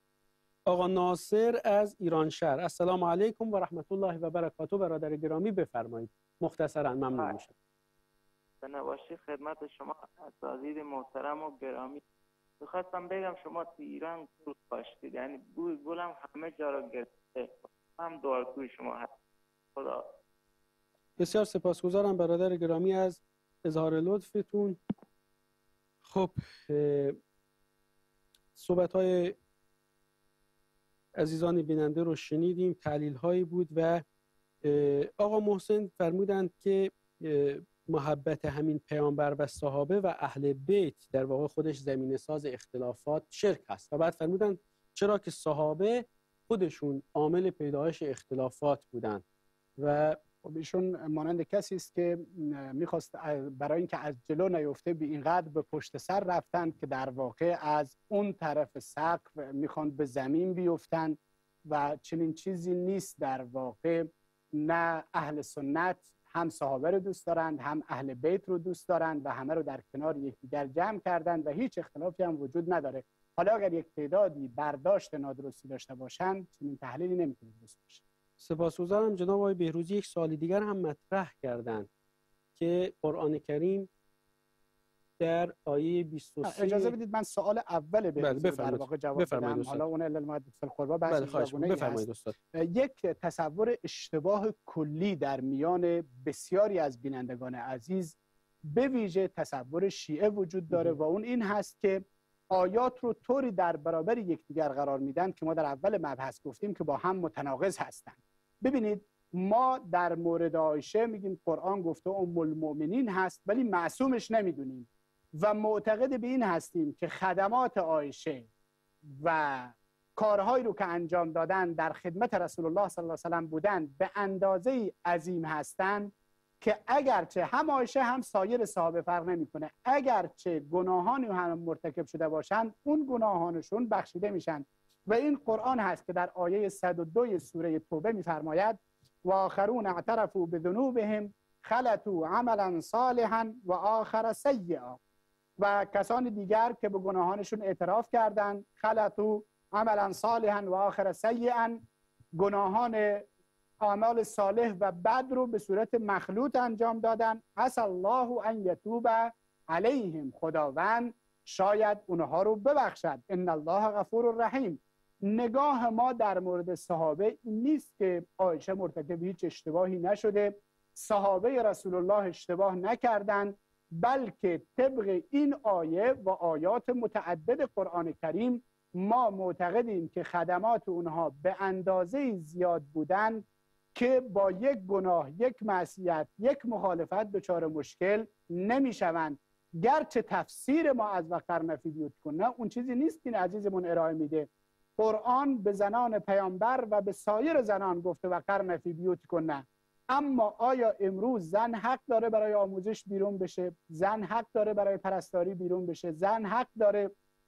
آقا ناصر از ایران شهر، السلام علیکم و رحمت الله و برکاته. برادر گرامی بفرمایید، مختصرا ممنون میشم. بنواشی خدمت شما عزیز محترم و گرامی، می‌خواستم بگم شما تو ایران گل کاشتید، یعنی بوی گلم همه جا رو گرفته. هم دعاگوی شما هست. خدا. بسیار سپاسگزارم برادر گرامی از اظهار لطفتون. خب صحبت‌های عزیزان بیننده رو شنیدیم، تحلیل هایی بود و آقا محسن فرمودند که محبت همین پیامبر و صحابه و اهل بیت در واقع خودش زمینه ساز اختلافات شرک هست و بعد فرمودند چرا که صحابه خودشون عامل پیدایش اختلافات بودند و ایشون مانند کسی است که میخواست برای اینکه از جلو نیفته به اینقدر به پشت سر رفتند که در واقع از اون طرف سقف میخوان به زمین بیفتند و چنین چیزی نیست. در واقع نه اهل سنت هم صحابه رو دوست دارند، هم اهل بیت رو دوست دارند و همه رو در کنار یکدیگر جمع کردند و هیچ اختلافی هم وجود نداره. حالا اگر یک تعدادی برداشت نادرستی داشته باشند چنین تحلیلی نمیتونه درست باشه. سپاسگزارم. جناب آقای بهروزی یک سوال دیگر هم مطرح کردند که قرآن کریم در آیه 23 اجازه بدید من سوال اول بهروزی در واقع جواب بدم. حالا اون المادة فی القربا بفرمایید استاد. یک تصور اشتباه کلی در میان بسیاری از بینندگان عزیز به ویژه تصور شیعه وجود داره و اون این هست که آیات رو طوری در برابر یکدیگر قرار میدن که ما در اول مبحث گفتیم که با هم متناقض هستند. ببینید ما در مورد عایشه میگیم قرآن گفته ام المؤمنین هست ولی معصومش نمیدونیم و معتقد به این هستیم که خدمات عایشه و کارهایی رو که انجام دادن در خدمت رسول الله صلی الله علیه و سلم بودن به اندازه عظیم هستند که اگرچه هم عایشه هم سایر صحابه فرق نمیکنه، اگرچه گناهانی هم مرتکب شده باشند اون گناهانشون بخشیده میشن. و این قرآن هست که در آیه 102 سوره توبه میفرماید و آخرون اعترفوا بذنوبهم خلطوا عملا صالحا و آخر سیئا. و کسان دیگر که به گناهانشون اعتراف کردند، خلطوا عملا صالحا و آخر سیئا، گناهان اعمال صالح و بد رو به صورت مخلوط انجام دادن. عسى الله ان یتوب علیهم، خداوند شاید اونها رو ببخشد. ان الله غفور رحیم. نگاه ما در مورد صحابه این نیست که عایشه مرتکب هیچ اشتباهی نشده، صحابه رسول الله اشتباه نکردند، بلکه طبق این آیه و آیات متعدد قرآن کریم ما معتقدیم که خدمات اونها به اندازه زیاد بودند که با یک گناه، یک معصیت، یک مخالفت دچار مشکل نمیشوند. گرچه تفسیر ما از وقرن فی بیوتکن اون چیزی نیست که این عزیزمون ارائه میده. قرآن به زنان پیامبر و به سایر زنان گفته وقرن فی بیوتکن، اما آیا امروز زن حق داره برای آموزش بیرون بشه؟ زن حق داره برای پرستاری بیرون بشه؟ زن حق داره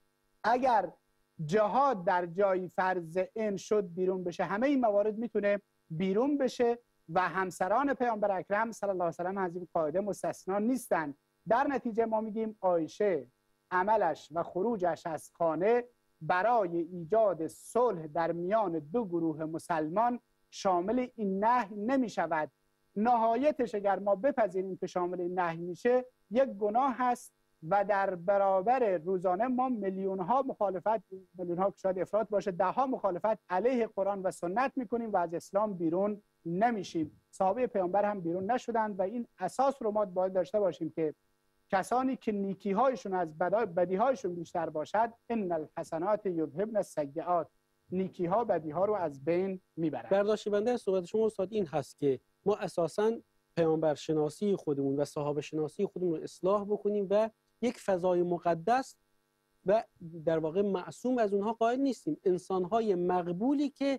اگر جهاد در جایی فرض عین شد بیرون بشه؟ همه این موارد میتونه بیرون بشه و همسران پیامبر اکرم صلی الله علیه و سلم از این قاعده مستثنا نیستن. در نتیجه ما میگیم عایشه عملش و خروجش از خانه برای ایجاد صلح در میان دو گروه مسلمان شامل این نهی نمی شود. نهایتش اگر ما بپذیریم که شامل این نهی میشه یک گناه هست و در برابر روزانه ما میلیون ها مخالفت، میلیون ها شاید افراط باشه، ده ها مخالفت علیه قرآن و سنت میکنیم و از اسلام بیرون نمیشیم. صحابه پیامبر هم بیرون نشدند و این اساس رو ما باید داشته باشیم که کسانی که نیکی هایشون از بدی هایشون بیشتر باشد، ان الحسنات یذهبن السیئات، نیکی ها بدی ها رو از بین میبرند. برداشت بنده از صحبت شما استاد این هست که ما اساساً پیامبر شناسی خودمون و صحابه شناسی خودمون رو اصلاح بکنیم و یک فضای مقدس و در واقع معصوم از اونها قائل نیستیم. انسان‌های مقبولی که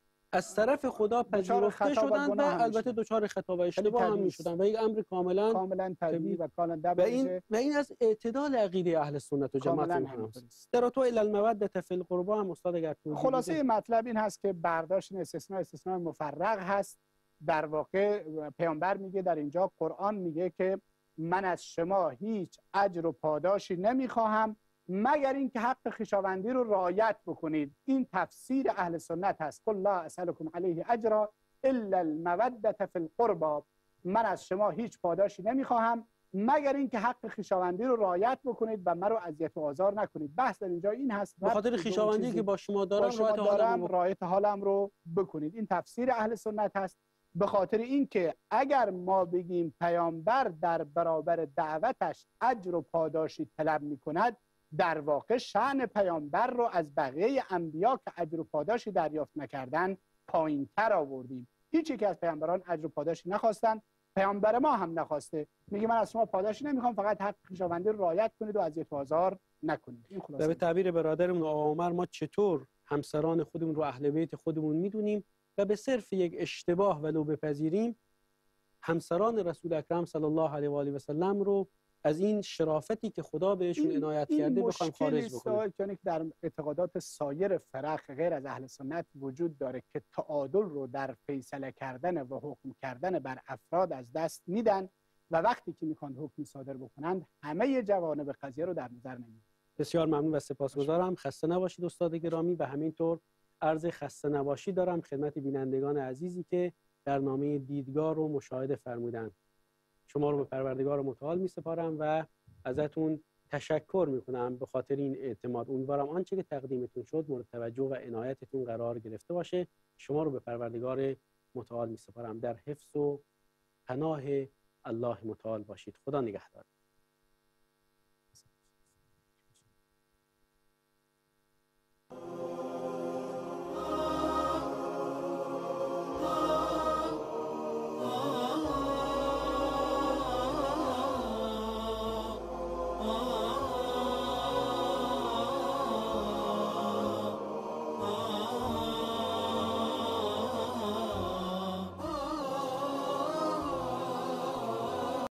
از طرف خدا پذیرفته شدند و البته دچار خطا و اشتباه هم می‌شدند و یک امر کاملا طبیعی و کاملا و این از اعتدال عقیده اهل سنت و جماعت هست. در تو الی المودة فی القربى هم استاد اگر خلاصه مطلب این هست که برداشت استثناء مفرغ هست. در واقع پیامبر میگه در اینجا، قرآن میگه که من از شما هیچ اجر و پاداشی نمیخواهم مگر اینکه حق خویشاوندی رو رعایت بکنید. این تفسیر اهل سنت هست. قل لا اسألكم علیه اجرا الا المودة فی القربى. من از شما هیچ پاداشی نمیخواهم مگر اینکه حق خویشاوندی رو رعایت بکنید و من رو اذیت و آزار نکنید. بحث در اینجا این هست به خاطر خویشاوندی که با شما دارم رعایت حالم رو بکنید. این تفسیر اهل سنت هست. به خاطر اینکه اگر ما بگیم پیامبر در برابر دعوتش اجر و پاداشی طلب میکند، در واقع شأن پیامبر رو از بقیه انبیا که اجر و پاداشی دریافت نکردن پایین‌تر آوردیم. هیچ یک از پیامبران اجر و پاداشی نخواستن، پیامبر ما هم نخواسته. میگه من از شما پاداشی نمیخوام، فقط حق خویشاوندی رو رعایت کنید و اذیت و آزار نکنید. این خلاصه. و به تعبیر برادرمون آقا عمر، ما چطور همسران خودمون رو اهل بیت خودمون میدونیم و به صرف یک اشتباه ولو بپذیریم همسران رسول اکرم صلی الله علیه و آله و سلم رو از این شرافتی که خدا بهشون عنایت کرده بخوایم خارج بکنیم. یعنی در اعتقادات سایر فرق غیر از اهل سنت وجود داره که تعادل رو در فیصله کردن و حکم کردن بر افراد از دست میدن و وقتی که میخوان حکمی صادر بکنند همه جوانب قضیه رو در نظر نمیگیرن. بسیار ممنون و سپاسگزارم. خسته نباشید استاد گرامی و همینطور عرض خسته نباشی دارم خدمت بینندگان عزیزی که برنامه دیدگاه رو مشاهده فرمودند. شما رو به پروردگار متعال می سپارم و ازتون تشکر می کنم به خاطر این اعتماد. امیدوارم آنچه که تقدیمتون شد مورد توجه و عنایتتون قرار گرفته باشه. شما رو به پروردگار متعال می سپارم. در حفظ و پناه الله متعال باشید. خدا نگهدار.